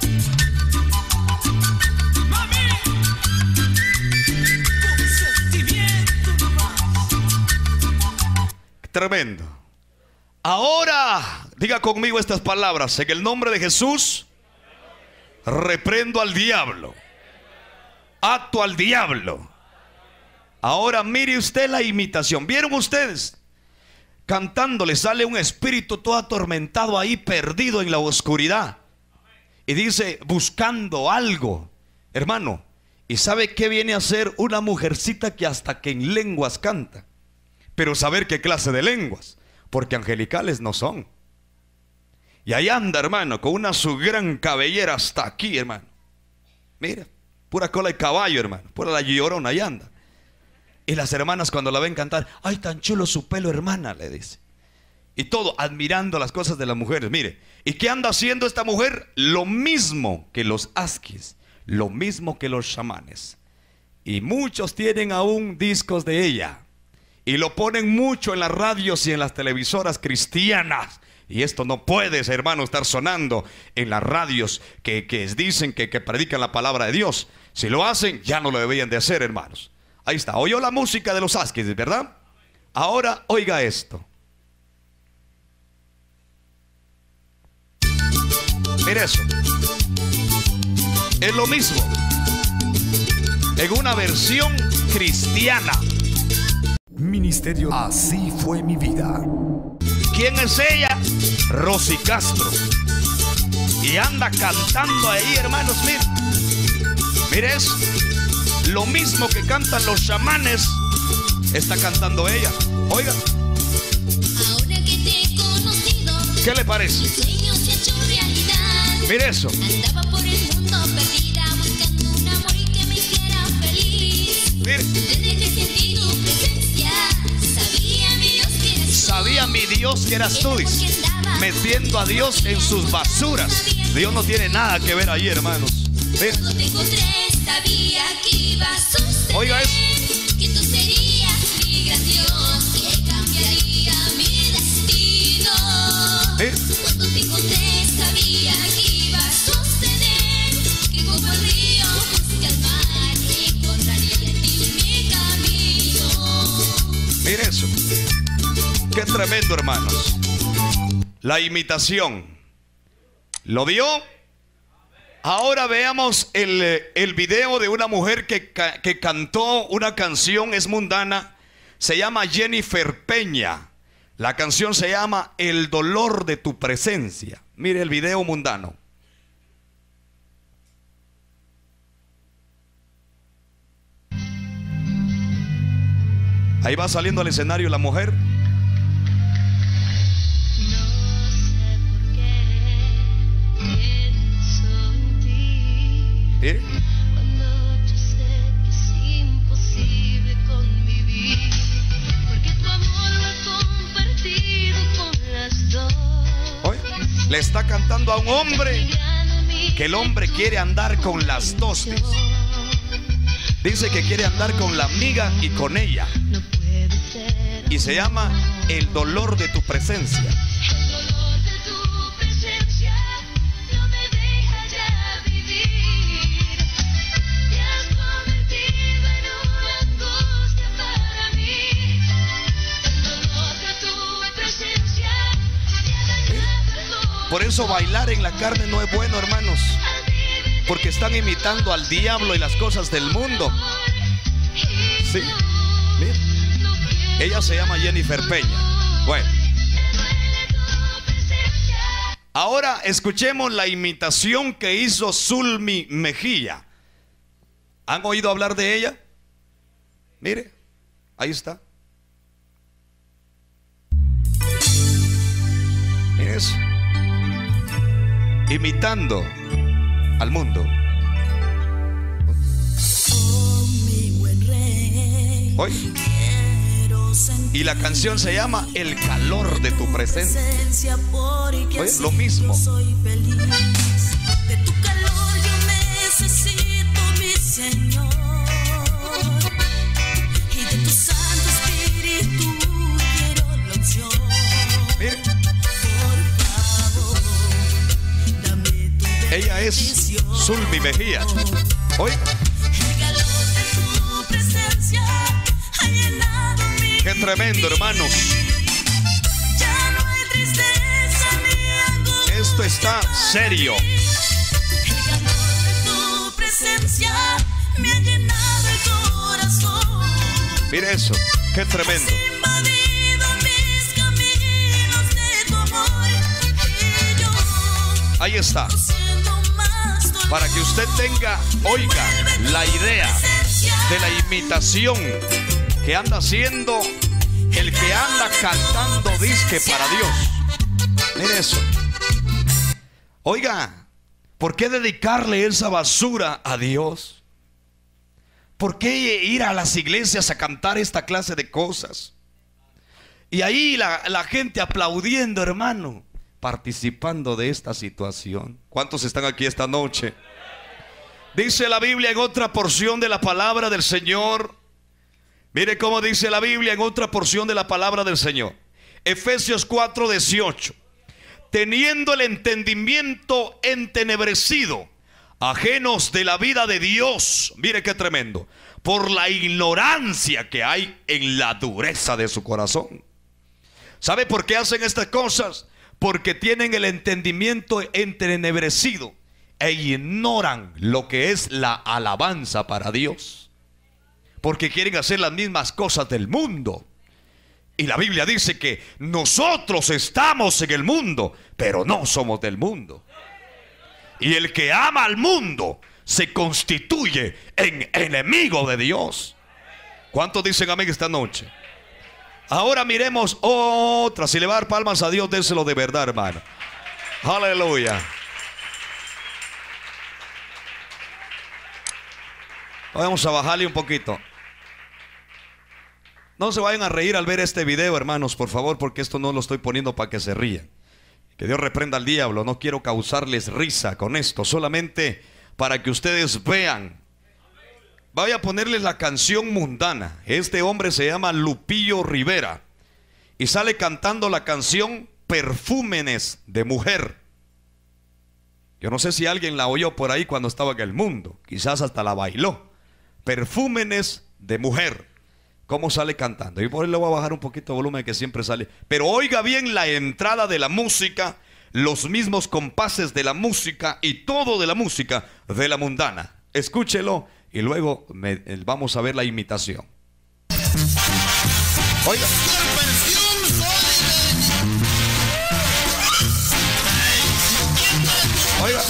Tremendo. Ahora diga conmigo estas palabras: en el nombre de Jesús reprendo al diablo, ato al diablo. Ahora mire usted la imitación. ¿Vieron ustedes? Cantando le sale un espíritu todo atormentado ahí, perdido en la oscuridad, y dice buscando algo, hermano. ¿Y sabe qué viene a ser una mujercita que hasta que en lenguas canta? Pero saber qué clase de lenguas, porque angelicales no son. Y ahí anda, hermano, con una su gran cabellera hasta aquí, hermano. Mira, pura cola de caballo, hermano, pura la llorona, ahí anda. Y las hermanas cuando la ven cantar: ay, tan chulo su pelo, hermana, le dice. Y todo admirando las cosas de las mujeres. Mire, ¿y qué anda haciendo esta mujer? Lo mismo que los Askis, lo mismo que los chamanes. Y muchos tienen aún discos de ella, y lo ponen mucho en las radios y en las televisoras cristianas. Y esto no puede, hermano, estar sonando en las radios que, que dicen que, que predican la palabra de Dios. Si lo hacen, ya no lo deberían de hacer, hermanos. Ahí está, oyó la música de los Askis, ¿verdad? Ahora oiga esto. Mire eso. Es lo mismo, en una versión cristiana. Ministerio Así Fue Mi Vida. ¿Quién es ella? Rosy Castro. Y anda cantando ahí, hermanos, mire. Mire eso. Lo mismo que cantan los chamanes, está cantando ella. Oiga. Ahora que te he conocido, ¿qué le parece? mi sueño se ha hecho realidad. Mire eso. Andaba por el mundo perdida, buscando un amor que me hiciera feliz. Mire. Desde que sentí tu presencia, sabía mi Dios que eras tú. Sabía mi Dios que eras tú, dice. Metiendo a Dios en sus basuras. Dios no tiene nada que ver ahí, hermanos. Mire. Cuando te encontré, sabía que iba a suceder. Oiga eso. Que tú serías mi gran Dios, que cambiaría mi destino. ¿Eh? Cuando te encontré, sabía que iba a suceder. Mire eso. Qué tremendo, hermanos. La imitación. ¿Lo vio? Ahora veamos el, el video de una mujer que, que cantó una canción, es mundana. Se llama Jennifer Peña. La canción se llama El dolor de tu presencia. Mire el video mundano. Ahí va saliendo al escenario la mujer. ¿Eh? Cuando yo sé que es imposible convivir, porque tu amor lo he compartido con las dos. Oye, le está cantando a un hombre que el hombre quiere andar con las dos. Dice, dice que quiere andar con la amiga y con ella. Y se llama El dolor de tu presencia. Por eso bailar en la carne no es bueno, hermanos, porque están imitando al diablo y las cosas del mundo. Sí, mira. Ella se llama Jennifer Peña. Bueno, ahora escuchemos la imitación que hizo Zulmi Mejía. ¿Han oído hablar de ella? Mire, ahí está. Mire eso. Imitando al mundo. Hoy. Y la canción se llama El calor de tu presencia. Oye, lo mismo. De tu calor yo necesito, mi Señor, y de tu Santo Espíritu quiero la unción. Mire. Por favor, dame tu bendición. Ella es Zulmi Mejía. Oye. El calor de tu presencia ha llenado mi Qué tremendo, hermanos. Ya no hay tristeza ni angustia. Esto está serio. El calor de tu presencia me ha llenado el corazón. Mire eso, qué tremendo. Has invadido mis caminos de tu amor. Y yo, Ahí está. siendo más dolor, Para que usted tenga, oiga, la idea de la imitación que anda haciendo el que anda cantando disque para Dios. Mire eso. Oiga, ¿por qué dedicarle esa basura a Dios? ¿Por qué ir a las iglesias a cantar esta clase de cosas? Y ahí la, la gente aplaudiendo, hermano, participando de esta situación. ¿Cuántos están aquí esta noche? Dice la Biblia en otra porción de la palabra del Señor. Mire cómo dice la Biblia en otra porción de la palabra del Señor. Efesios cuatro dieciocho. Teniendo el entendimiento entenebrecido, ajenos de la vida de Dios. Mire qué tremendo. Por la ignorancia que hay en la dureza de su corazón. ¿Sabe por qué hacen estas cosas? Porque tienen el entendimiento entenebrecido e ignoran lo que es la alabanza para Dios. Porque quieren hacer las mismas cosas del mundo. Y la Biblia dice que nosotros estamos en el mundo, pero no somos del mundo. Y el que ama al mundo se constituye en enemigo de Dios. ¿Cuántos dicen amén esta noche? Ahora miremos otra. Si le va a dar palmas a Dios, déselo de verdad, hermano. Aleluya. Vamos a bajarle un poquito. No se vayan a reír al ver este video, hermanos, por favor, porque esto no lo estoy poniendo para que se rían. Que Dios reprenda al diablo. No quiero causarles risa con esto, solamente para que ustedes vean. Voy a ponerles la canción mundana. Este hombre se llama Lupillo Rivera y sale cantando la canción Perfúmenes de Mujer. Yo no sé si alguien la oyó por ahí cuando estaba en el mundo. Quizás hasta la bailó. Perfúmenes de Mujer. cómo sale cantando. Y por ahí le voy a bajar un poquito de volumen que siempre sale. Pero oiga bien la entrada de la música, los mismos compases de la música y todo de la música de la mundana. Escúchelo y luego me, vamos a ver la imitación. Oiga. Oiga.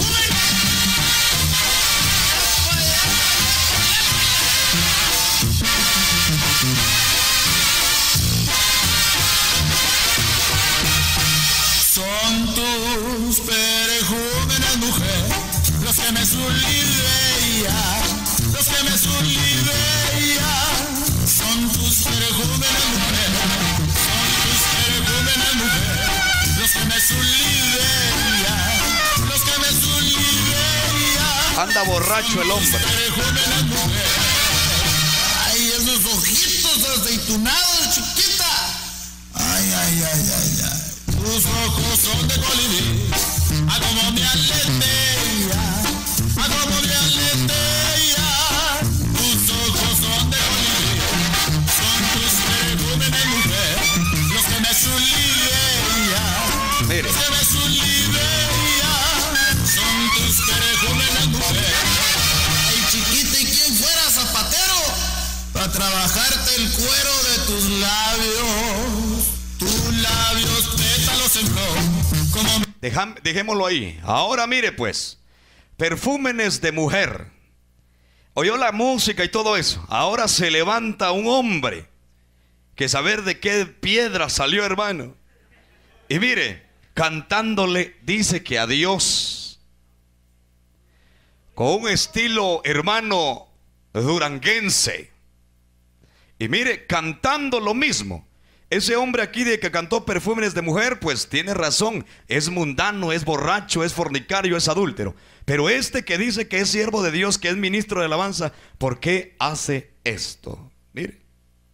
Son tus perejúmenes, mujer, los que me sullivean, los que me sullivean. Son tus perejúmenes, mujer, son tus perejúmenes, mujer, los que me sullivean, los que me sullivean. Anda borracho el hombre. Perejúmenes, mujer. Ay, esos ojitos aceitunados, chiquita. Ay, ay, ay, ay, ay. Tus ojos son de colibrí, a como me aletea, a como me aletea. Tus ojos son de colibrí, son tus perejúmenes, mujer, los que me sullivean, Mire. los que me sullivean, son tus perejúmenes, mujer. Ay, chiquita, ¿y quién fuera zapatero para trabajarte el cuero de tus labios? Tus labios pétalos en flor, como... Deja, dejémoslo ahí. Ahora mire pues, perfúmenes de mujer. Oyó la música y todo eso. Ahora se levanta un hombre que saber de qué piedra salió, hermano. Y mire, cantándole, dice que a Dios, con un estilo, hermano, duranguense. Y mire, cantando lo mismo. Ese hombre aquí de que cantó perfúmenes de mujer, pues tiene razón. Es mundano, es borracho, es fornicario, es adúltero. Pero este que dice que es siervo de Dios, que es ministro de alabanza, ¿por qué hace esto? Mire.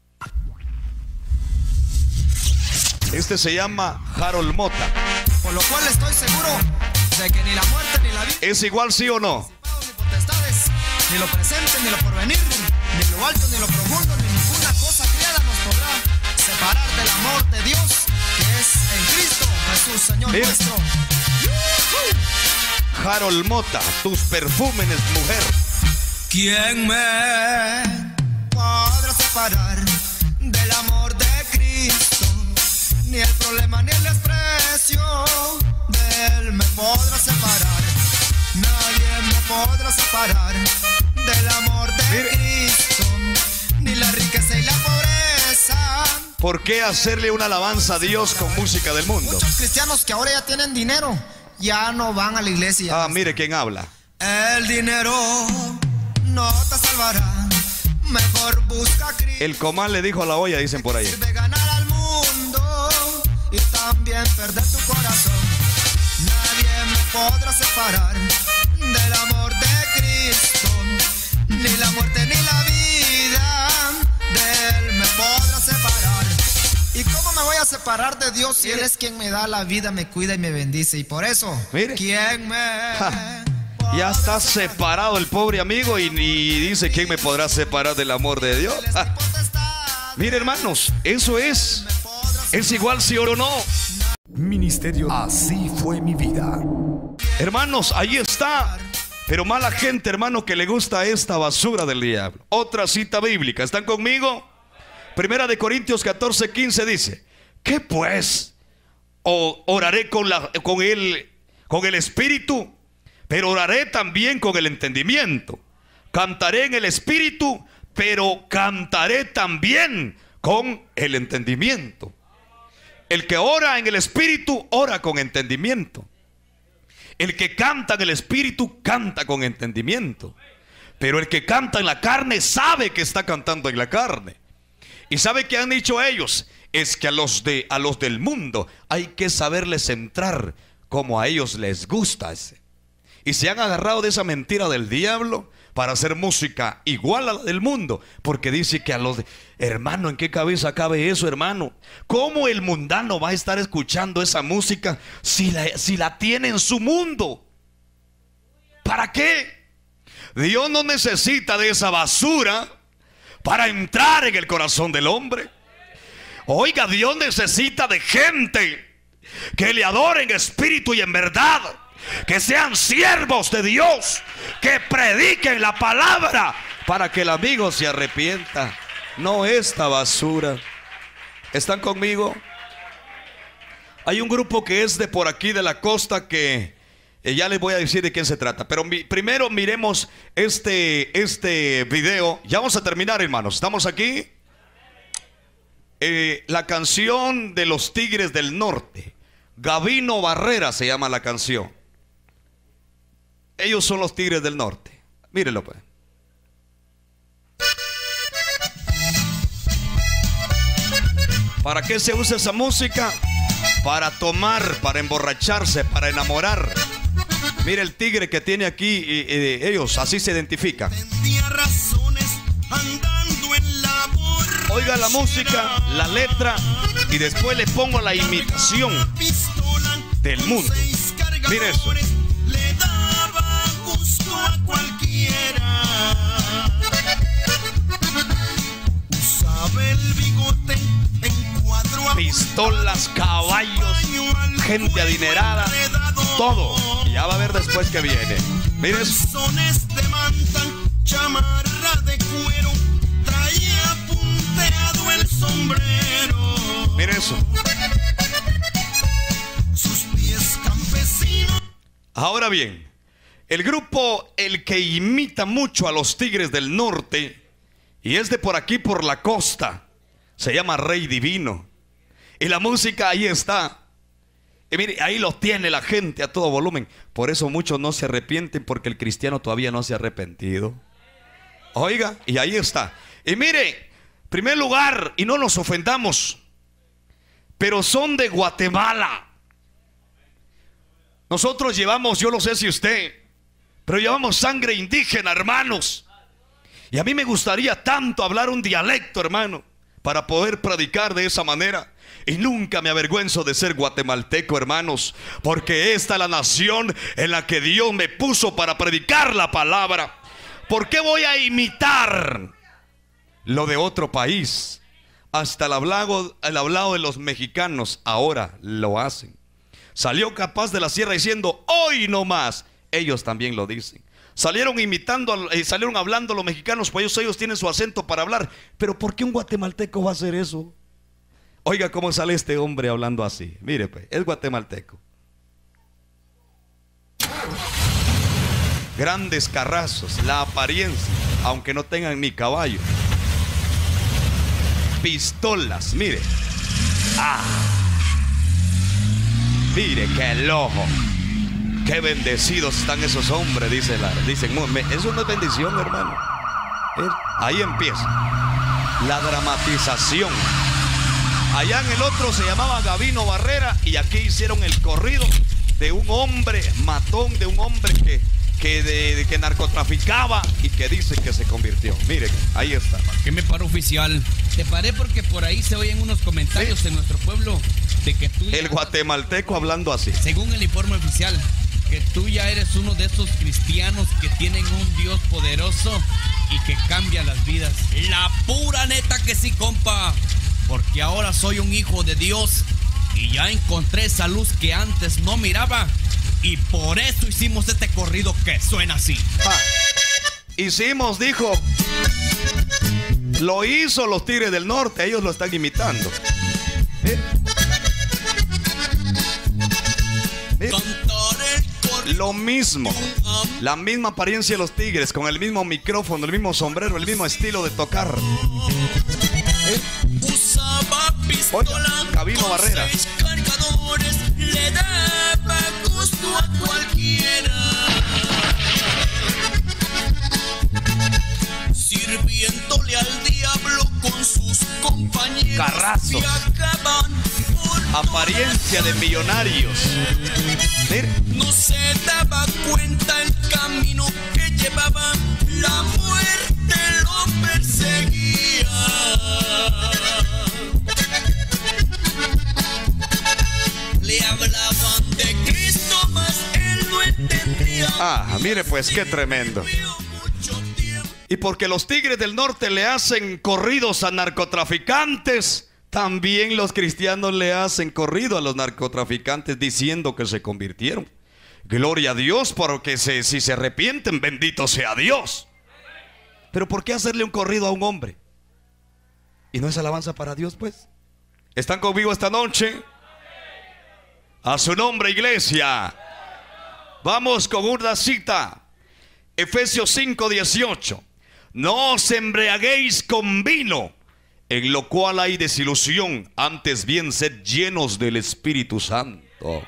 Este se llama Harold Mota. Por lo cual estoy seguro de que ni la muerte ni la vida, ¿Es igual sí o no? ni potestades, ni lo presente ni lo porvenir, ni lo alto ni lo profundo, ni ninguna cosa criada nos podrá separar del amor de Dios que es en Cristo Jesús, Señor Mira. nuestro. Harold Mota, tus perfúmenes, mujer. ¿Quién me podrá separar del amor de Cristo? Ni el problema ni el desprecio de Él me podrá separar. Nadie me podrá separar del amor de Mire. Cristo, ni la riqueza y la pobreza. ¿Por qué hacerle una alabanza a Dios con música del mundo? Muchos cristianos que ahora ya tienen dinero ya no van a la iglesia. Ah, mire quién habla. El dinero no te salvará. Mejor busca a Cristo. El comal le dijo a la olla, dicen por ahí. Sirve ganar al mundo y también perder tu corazón. Nadie me podrá separar del amor de Cristo. Ni la muerte ni la vida de Él me podrá separar. ¿Y cómo me voy a separar de Dios si Él es quien me da la vida, me cuida y me bendice? Y por eso, Mire. ¿quién me Ja, ya está separado el pobre amigo y, y dice ¿quién me podrá separar del amor de Dios? Ja. Mire, hermanos, eso es. Es igual sí o no. Ministerio Así Fue Mi Vida. Hermanos, ahí está. Pero mala gente, hermano, que le gusta esta basura del diablo. Otra cita bíblica. ¿Están conmigo? Primera de Corintios catorce, quince dice: ¿qué pues? O oraré con, la, con, el, con el espíritu, pero oraré también con el entendimiento. Cantaré en el espíritu, pero cantaré también con el entendimiento. El que ora en el espíritu, ora con entendimiento. El que canta en el espíritu, canta con entendimiento. Pero el que canta en la carne, sabe que está cantando en la carne. ¿Y sabe qué han dicho ellos? Es que a los, de, a los del mundo hay que saberles entrar como a ellos les gusta ese. Y se han agarrado de esa mentira del diablo para hacer música igual a la del mundo. Porque dice que a los de... Hermano, ¿en qué cabeza cabe eso, hermano? ¿Cómo el mundano va a estar escuchando esa música si la, si la tiene en su mundo? ¿Para qué? Dios no necesita de esa basura para entrar en el corazón del hombre. Oiga, Dios necesita de gente que le adoren en espíritu y en verdad, que sean siervos de Dios, que prediquen la palabra para que el amigo se arrepienta, no esta basura. ¿Están conmigo? Hay un grupo que es de por aquí de la costa que eh, ya les voy a decir de quién se trata, pero mi, primero miremos este, este video. Ya vamos a terminar, hermanos. ¿Estamos aquí? Eh, la canción de los Tigres del Norte, Gabino Barrera se llama la canción. Ellos son los Tigres del Norte. Mírenlo pues. ¿Para qué se usa esa música? Para tomar, para emborracharse, para enamorar. Mire el tigre que tiene aquí, y, y, ellos así se identifican. Oiga la música, la letra, y después le pongo la imitación del mundo. Mire eso. Le daba gusto a cualquiera. Usaba el bigote en cuadro, pistolas, caballos, gente adinerada, todo. Y ya va a ver después que viene. Mire eso. de mantan, chamarra de cuero, traía punteado el sombrero. Mire eso. Sus pies campesinos. Ahora bien, el grupo, el que imita mucho a los Tigres del Norte, y es de por aquí, por la costa, se llama Rey Divino. Y la música ahí está. Y mire, ahí lo tiene la gente a todo volumen. Por eso muchos no se arrepienten, porque el cristiano todavía no se ha arrepentido. Oiga, y ahí está. Y mire, primer lugar, y no nos ofendamos, pero son de Guatemala. Nosotros llevamos, yo no sé si usted, pero llevamos sangre indígena, hermanos. Y a mí me gustaría tanto hablar un dialecto, hermano, para poder predicar de esa manera. Y nunca me avergüenzo de ser guatemalteco, hermanos, porque esta es la nación en la que Dios me puso para predicar la palabra. ¿Por qué voy a imitar lo de otro país? Hasta el hablado, el hablado de los mexicanos ahora lo hacen. Salió Capaz de la Sierra diciendo, hoy no más. Ellos también lo dicen. Salieron imitando, eh, salieron hablando los mexicanos, pues ellos, ellos tienen su acento para hablar. Pero ¿por qué un guatemalteco va a hacer eso? Oiga cómo sale este hombre hablando así. Mire pues, es guatemalteco. Grandes carrazos, la apariencia, aunque no tengan ni caballo. Pistolas, mire. Ah. Mire qué loco. Qué bendecidos están esos hombres, dice la, dicen. Eso no es bendición, hermano. Ahí empieza la dramatización. Allá en el otro se llamaba Gabino Barrera, y aquí hicieron el corrido de un hombre matón, de un hombre que, que, de, de, que narcotraficaba y que dice que se convirtió. Miren, ahí está. ¿Qué me paró, oficial? Te paré porque por ahí se oyen unos comentarios, ¿sí?, en nuestro pueblo de que tú... El guatemalteco hablando así. Según el informe oficial, que tú ya eres uno de esos cristianos que tienen un Dios poderoso y que cambia las vidas. La pura neta que sí, compa. Porque ahora soy un hijo de Dios y ya encontré esa luz que antes no miraba. Y por eso hicimos este corrido que suena así. Ah, hicimos, dijo. Lo hizo los Tigres del Norte, ellos lo están imitando. ¿Eh? ¿Eh? Lo mismo, la misma apariencia de los Tigres, con el mismo micrófono, el mismo sombrero, el mismo estilo de tocar. ¿Eh? Usaba pistola, Gabino Barrera. Seis cargadores, le daba gusto a cualquiera. Sirviéndole al diablo con sus compañeros. Carrazos. Apariencia de millonarios. Mira. No se daba cuenta el camino que llevaba. La muerte lo perseguía. Le hablaban de Cristo, mas él no entendía. Ah, mire pues, qué tremendo. Y porque los tigres del norte le hacen corridos a narcotraficantes, también los cristianos le hacen corrido a los narcotraficantes diciendo que se convirtieron. Gloria a Dios, porque se, si se arrepienten, bendito sea Dios. Pero ¿por qué hacerle un corrido a un hombre? ¿Y no es alabanza para Dios, pues? ¿Están conmigo esta noche? A su nombre, iglesia. Vamos con una cita. Efesios cinco dieciocho. No os embriaguéis con vino, en lo cual hay desilusión, antes bien sed llenos del Espíritu Santo.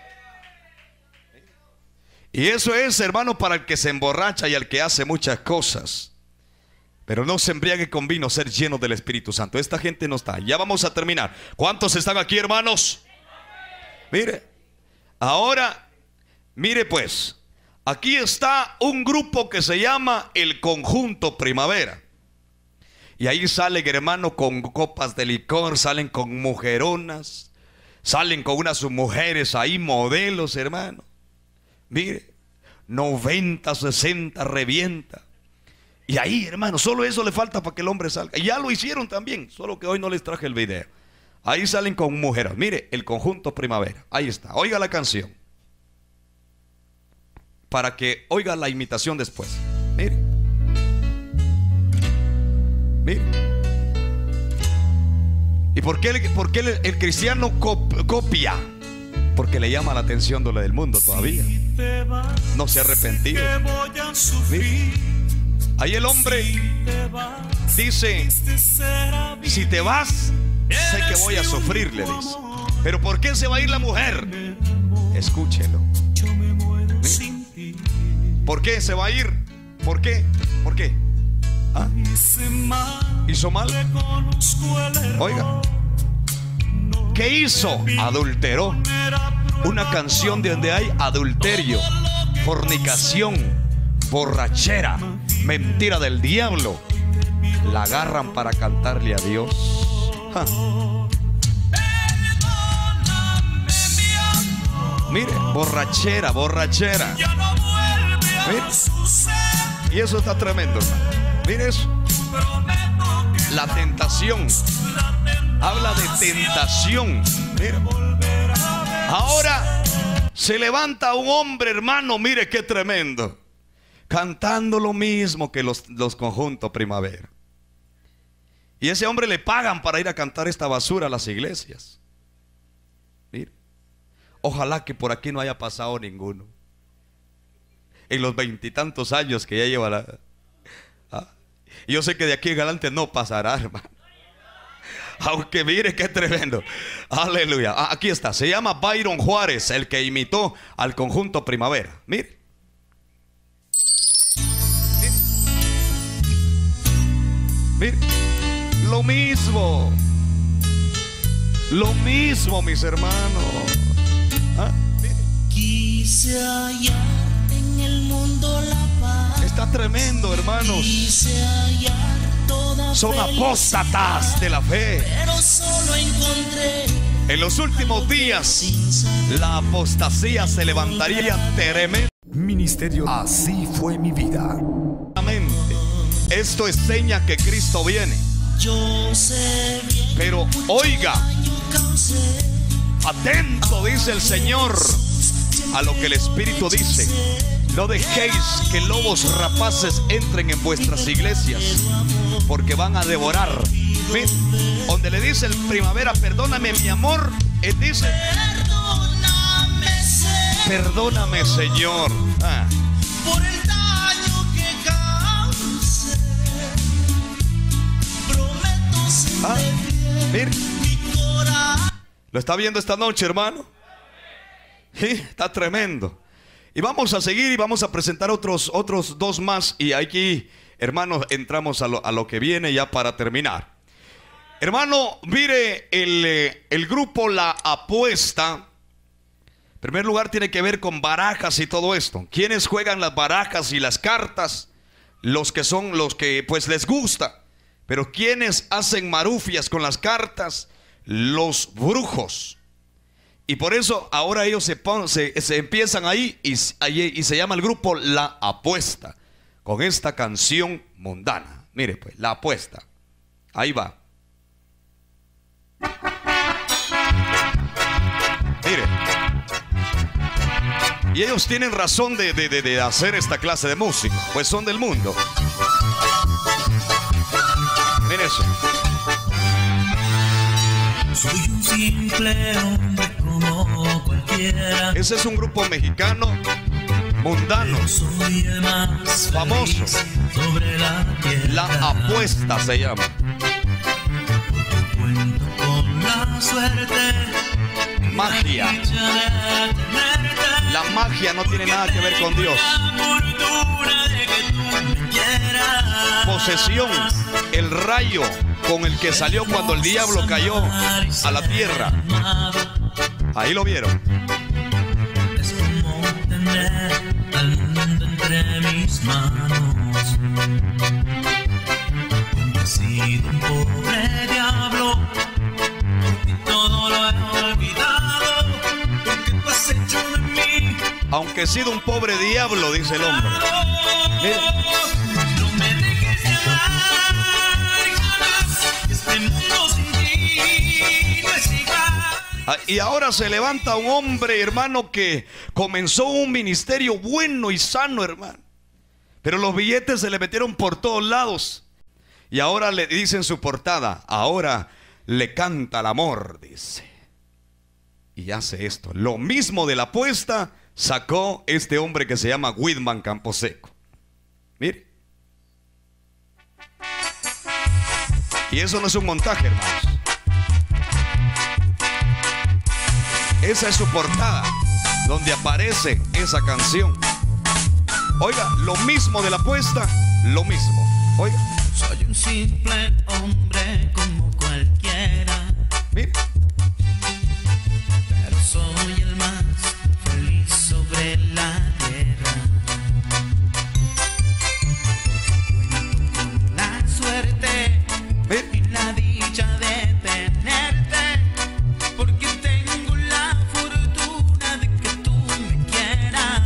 Y eso es, hermano, para el que se emborracha y al que hace muchas cosas. Pero no se embriague con vino, ser llenos del Espíritu Santo. Esta gente no está. Ya vamos a terminar. ¿Cuántos están aquí, hermanos? Mire, ahora, mire pues, aquí está un grupo que se llama el Conjunto Primavera. Y ahí salen, hermano, con copas de licor, salen con mujeronas, salen con unas mujeres ahí, modelos, hermano. Mire, noventa, sesenta, revienta. Y ahí, hermano, solo eso le falta para que el hombre salga. Y ya lo hicieron también, solo que hoy no les traje el video. Ahí salen con mujeres. Mire, el Conjunto Primavera. Ahí está, oiga la canción, para que oiga la imitación después. Mire. Mire. ¿Y por qué, el, por qué el, el cristiano cop, copia? Porque le llama la atención de lo del mundo todavía. No se ha arrepentido. Mire. Ahí el hombre dice: si te vas, sé que voy a sufrir, le dice. Pero ¿por qué se va a ir la mujer? Escúchelo. Mire. ¿Por qué se va a ir? ¿Por qué? ¿Por qué? ¿Ah? ¿Hizo mal? Oiga, ¿qué hizo? Adulteró. Una canción de donde hay adulterio, fornicación, borrachera, mentira del diablo. La agarran para cantarle a Dios. ¡Ja! Mire, borrachera, borrachera. Mire. Y eso está tremendo, hermano. Mire eso. La tentación. Habla de tentación. Mire. Ahora se levanta un hombre, hermano, mire qué tremendo, cantando lo mismo que los, los Conjuntos Primavera. Y ese hombre le pagan para ir a cantar esta basura a las iglesias. Mire. Ojalá que por aquí no haya pasado ninguno en los veintitantos años que ya lleva la... ¿Ah? Yo sé que de aquí en adelante no pasará, hermano. Aunque mire qué tremendo. Aleluya. Ah, aquí está. Se llama Byron Juárez, el que imitó al Conjunto Primavera. Mire. Mire. Lo mismo. Lo mismo, mis hermanos. ¿Ah? Mire. Quise hallar en el mundo la paz. Está tremendo, hermanos. Quise hallar toda Son apóstatas de la fe. pero solo encontré en los últimos días la apostasía se levantaría tremendamente. Ministerio Así Fue Mi Vida. Esto es seña que Cristo viene. Yo sé bien Pero oiga, causé atento, dice el Señor, a lo que el Espíritu dice. No dejéis que lobos rapaces entren en vuestras iglesias, porque van a devorar. ¿Ven? Donde le dice el Primavera, perdóname mi amor, él dice, perdóname, Señor, perdóname, Señor. Ah. por el daño que causé. Prometo ser Ah. Mire, mi corazón. ¿lo está viendo esta noche, hermano? Sí, está tremendo. Y vamos a seguir y vamos a presentar otros, otros dos más. Y aquí, hermanos, entramos a lo, a lo que viene ya para terminar. Hermano, mire, el, eh, el grupo La Apuesta, en primer lugar, tiene que ver con barajas y todo esto. ¿Quiénes juegan las barajas y las cartas? Los que son los que pues les gusta. Pero ¿quiénes hacen marufias con las cartas? Los brujos. Y por eso ahora ellos se, pon, se, se empiezan ahí y, y se llama el grupo La Apuesta, con esta canción mundana. Mire pues, la apuesta. Ahí va. Mire. Y ellos tienen razón de, de, de, de hacer esta clase de música, pues son del mundo. Mire eso. Soy un simple hombre como cualquiera. Ese es un grupo mexicano mundano, Soy el más famoso. sobre la tierra. La apuesta se llama. Cuento con la suerte. Magia. La magia no tiene nada que ver con Dios. Posesión, el rayo con el que salió cuando el diablo cayó a la tierra. Ahí lo vieron. Es como tener al mundo entre mis manos. He sido un pobre diablo y todo lo he olvidado, porque tú has hecho de mí. Aunque he sido un pobre diablo, dice el hombre. Mira. No me dejes llevar jamás, este mundo sin ti no es igual. Ah, y ahora se levanta un hombre, hermano, que comenzó un ministerio bueno y sano, hermano. Pero los billetes se le metieron por todos lados. Y ahora le dice en su portada, ahora le canta el amor, dice. Y hace esto. Lo mismo de la apuesta sacó este hombre que se llama Whitman Camposeco. Mire. Y eso no es un montaje, hermanos. Esa es su portada, donde aparece esa canción. Oiga, lo mismo de la apuesta, lo mismo. Oiga. Soy un simple hombre como cualquiera. Mire. Pero soy el más feliz sobre la tierra. Cuento con la suerte Mire. y la dicha de tenerte, porque tengo la fortuna de que tú me quieras.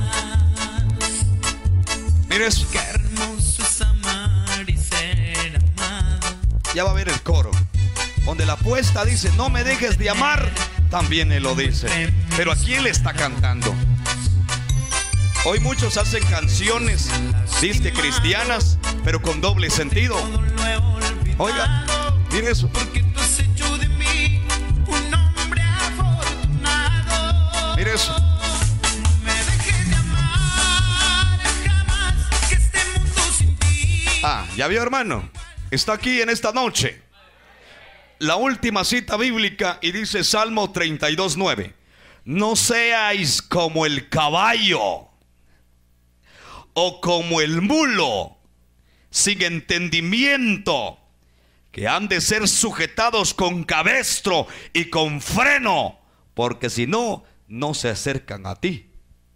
Mire eso. Qué hermoso es amar y ser amado. Ya va a ver el coro, donde la apuesta dice, no me dejes de amar. También él lo dice. Pero ¿a quién le está cantando? Hoy muchos hacen canciones, disque cristianas, pero con doble sentido. Oiga, mire eso. Porque tú has hecho de mí un hombre afortunado. Mire eso. No me dejes de amar jamás, que este mundo sin ti. Ah, ya vio, hermano. Está aquí en esta noche la última cita bíblica y dice Salmo treinta y dos, nueve. No seáis como el caballo o como el mulo sin entendimiento, que han de ser sujetados con cabestro y con freno, porque si no, no se acercan a ti.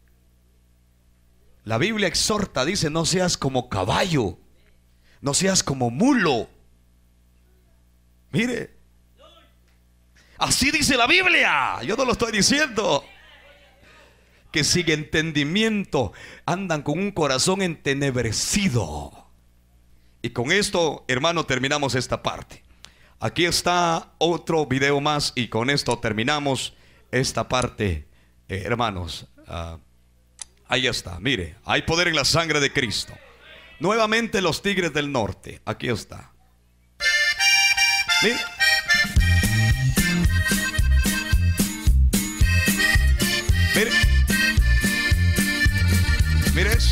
La Biblia exhorta, dice, no seas como caballo, no seas como mulo. Mire, así dice la Biblia, yo no lo estoy diciendo. Que sin entendimiento andan con un corazón entenebrecido. Y con esto, hermano, terminamos esta parte. Aquí está otro video más y con esto terminamos esta parte, eh, hermanos. Uh, ahí está, mire, hay poder en la sangre de Cristo. Nuevamente los Tigres del Norte, aquí está. Mire. Mire. Mire eso.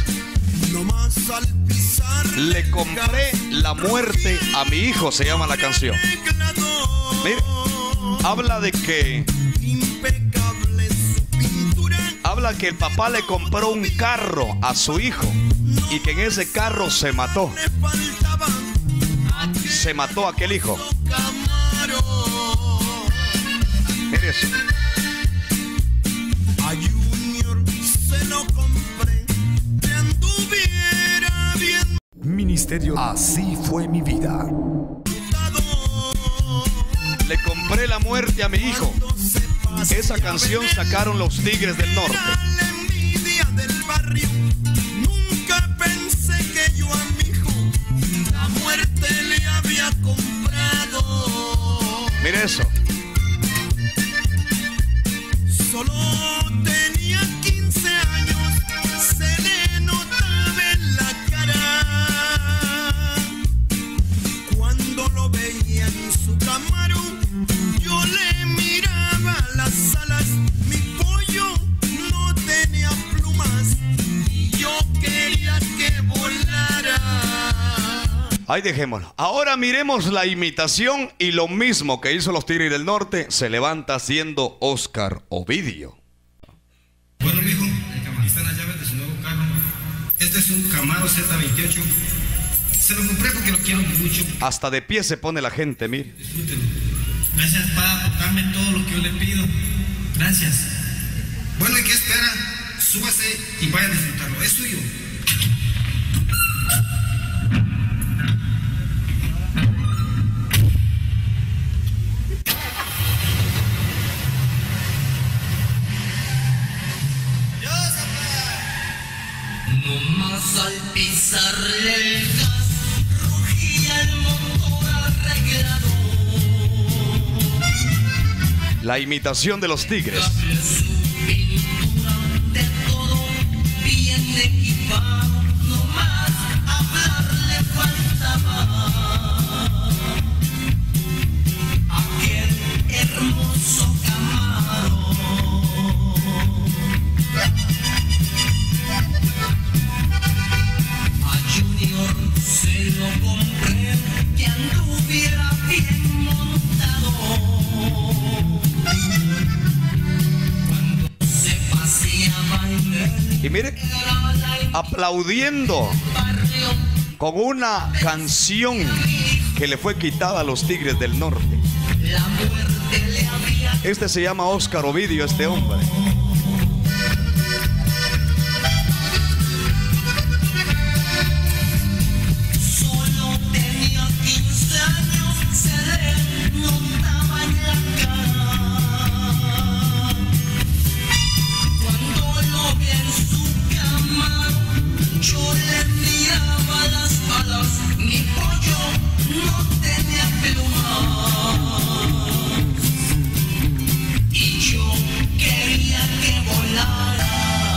Le compré la muerte a mi hijo, se llama la canción. Mire, habla de que habla que el papá le compró un carro a su hijo y que en ese carro se mató. Se mató aquel hijo. Mire eso. Ministerio Así Fue Mi Vida. Le compré la muerte a mi hijo. Esa canción sacaron los Tigres del Norte. Nunca pensé que yo a mi hijo Mire eso. Solo tenía quince años, se le notaba en la cara. Cuando lo veía en su Camaro, yo le miraba las alas. Mi pollo no tenía plumas y yo quería que volara. Ahí dejémoslo. Ahora miremos la imitación y lo mismo que hizo los Tigres del Norte se levanta haciendo Oscar Ovidio. Bueno, mijo, aquí están las llaves de su nuevo carro. Este es un Camaro Z veintiocho. Se lo compré porque lo quiero mucho. Hasta de pie se pone la gente, mire. Disfrútenlo. Gracias, papá, por darme todo lo que yo le pido. Gracias. Bueno, ¿y qué espera? Súbase y vaya a disfrutarlo. Es suyo. Nomás al pisarle el gas, rugía el motor arreglado. La imitación de los Tigres. Su pintura de todo bien equipado, nomás hablar le faltaba. Aquel hermoso Camaro. Se lo compré que anduviera bien montado. Cuando se paseaba en el Y mire, aplaudiendo con una canción que le fue quitada a los Tigres del Norte. la muerte le había. Este se llama Oscar Ovidio, este hombre. Solo tenía quince años, se le notaba en la cara. Cuando lo vi en su cama, yo le miraba las alas. Mi pollo no tenía plumas y yo quería que volara.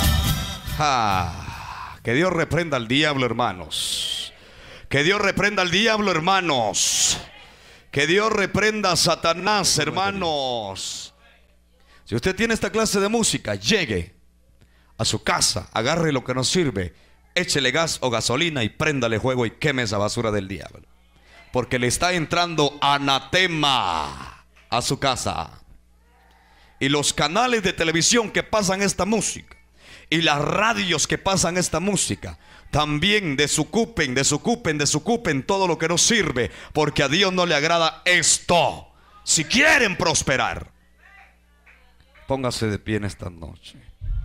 Ah, que Dios reprenda al diablo, hermanos. Que Dios reprenda al diablo, hermanos. Que Dios reprenda a Satanás, hermanos. Si usted tiene esta clase de música, llegue a su casa, agarre lo que nos sirve, échele gas o gasolina y préndale fuego y queme esa basura del diablo. Porque le está entrando anatema a su casa. Y los canales de televisión que pasan esta música y las radios que pasan esta música también desocupen, desocupen, desocupen todo lo que nos sirve, porque a Dios no le agrada esto. Si quieren prosperar, póngase de pie en esta noche.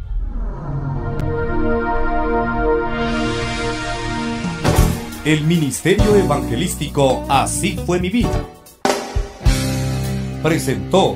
El Ministerio Evangelístico Así Fue Mi Vida presentó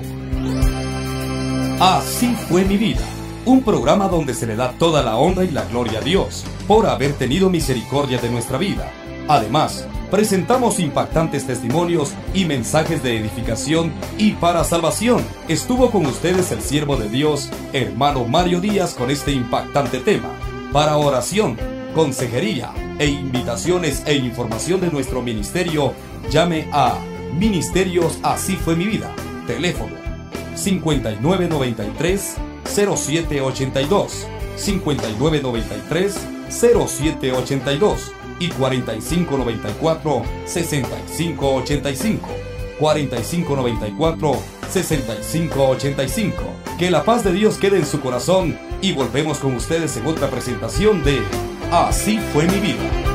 Así Fue Mi Vida, un programa donde se le da toda la honra y la gloria a Dios por haber tenido misericordia de nuestra vida. Además, presentamos impactantes testimonios y mensajes de edificación y para salvación. Estuvo con ustedes el siervo de Dios, hermano Mario Díaz, con este impactante tema. Para oración, consejería e invitaciones e información de nuestro ministerio, llame a Ministerios Así Fue Mi Vida. Teléfono cincuenta y nueve noventa y tres cero siete ochenta y dos, cincuenta y nueve noventa y tres cero siete ochenta y dos y cuarenta y cinco noventa y cuatro sesenta y cinco ochenta y cinco, cuarenta y cinco noventa y cuatro sesenta y cinco ochenta y cinco. Que la paz de Dios quede en su corazón y volvemos con ustedes en otra presentación de Así Fue Mi Vida.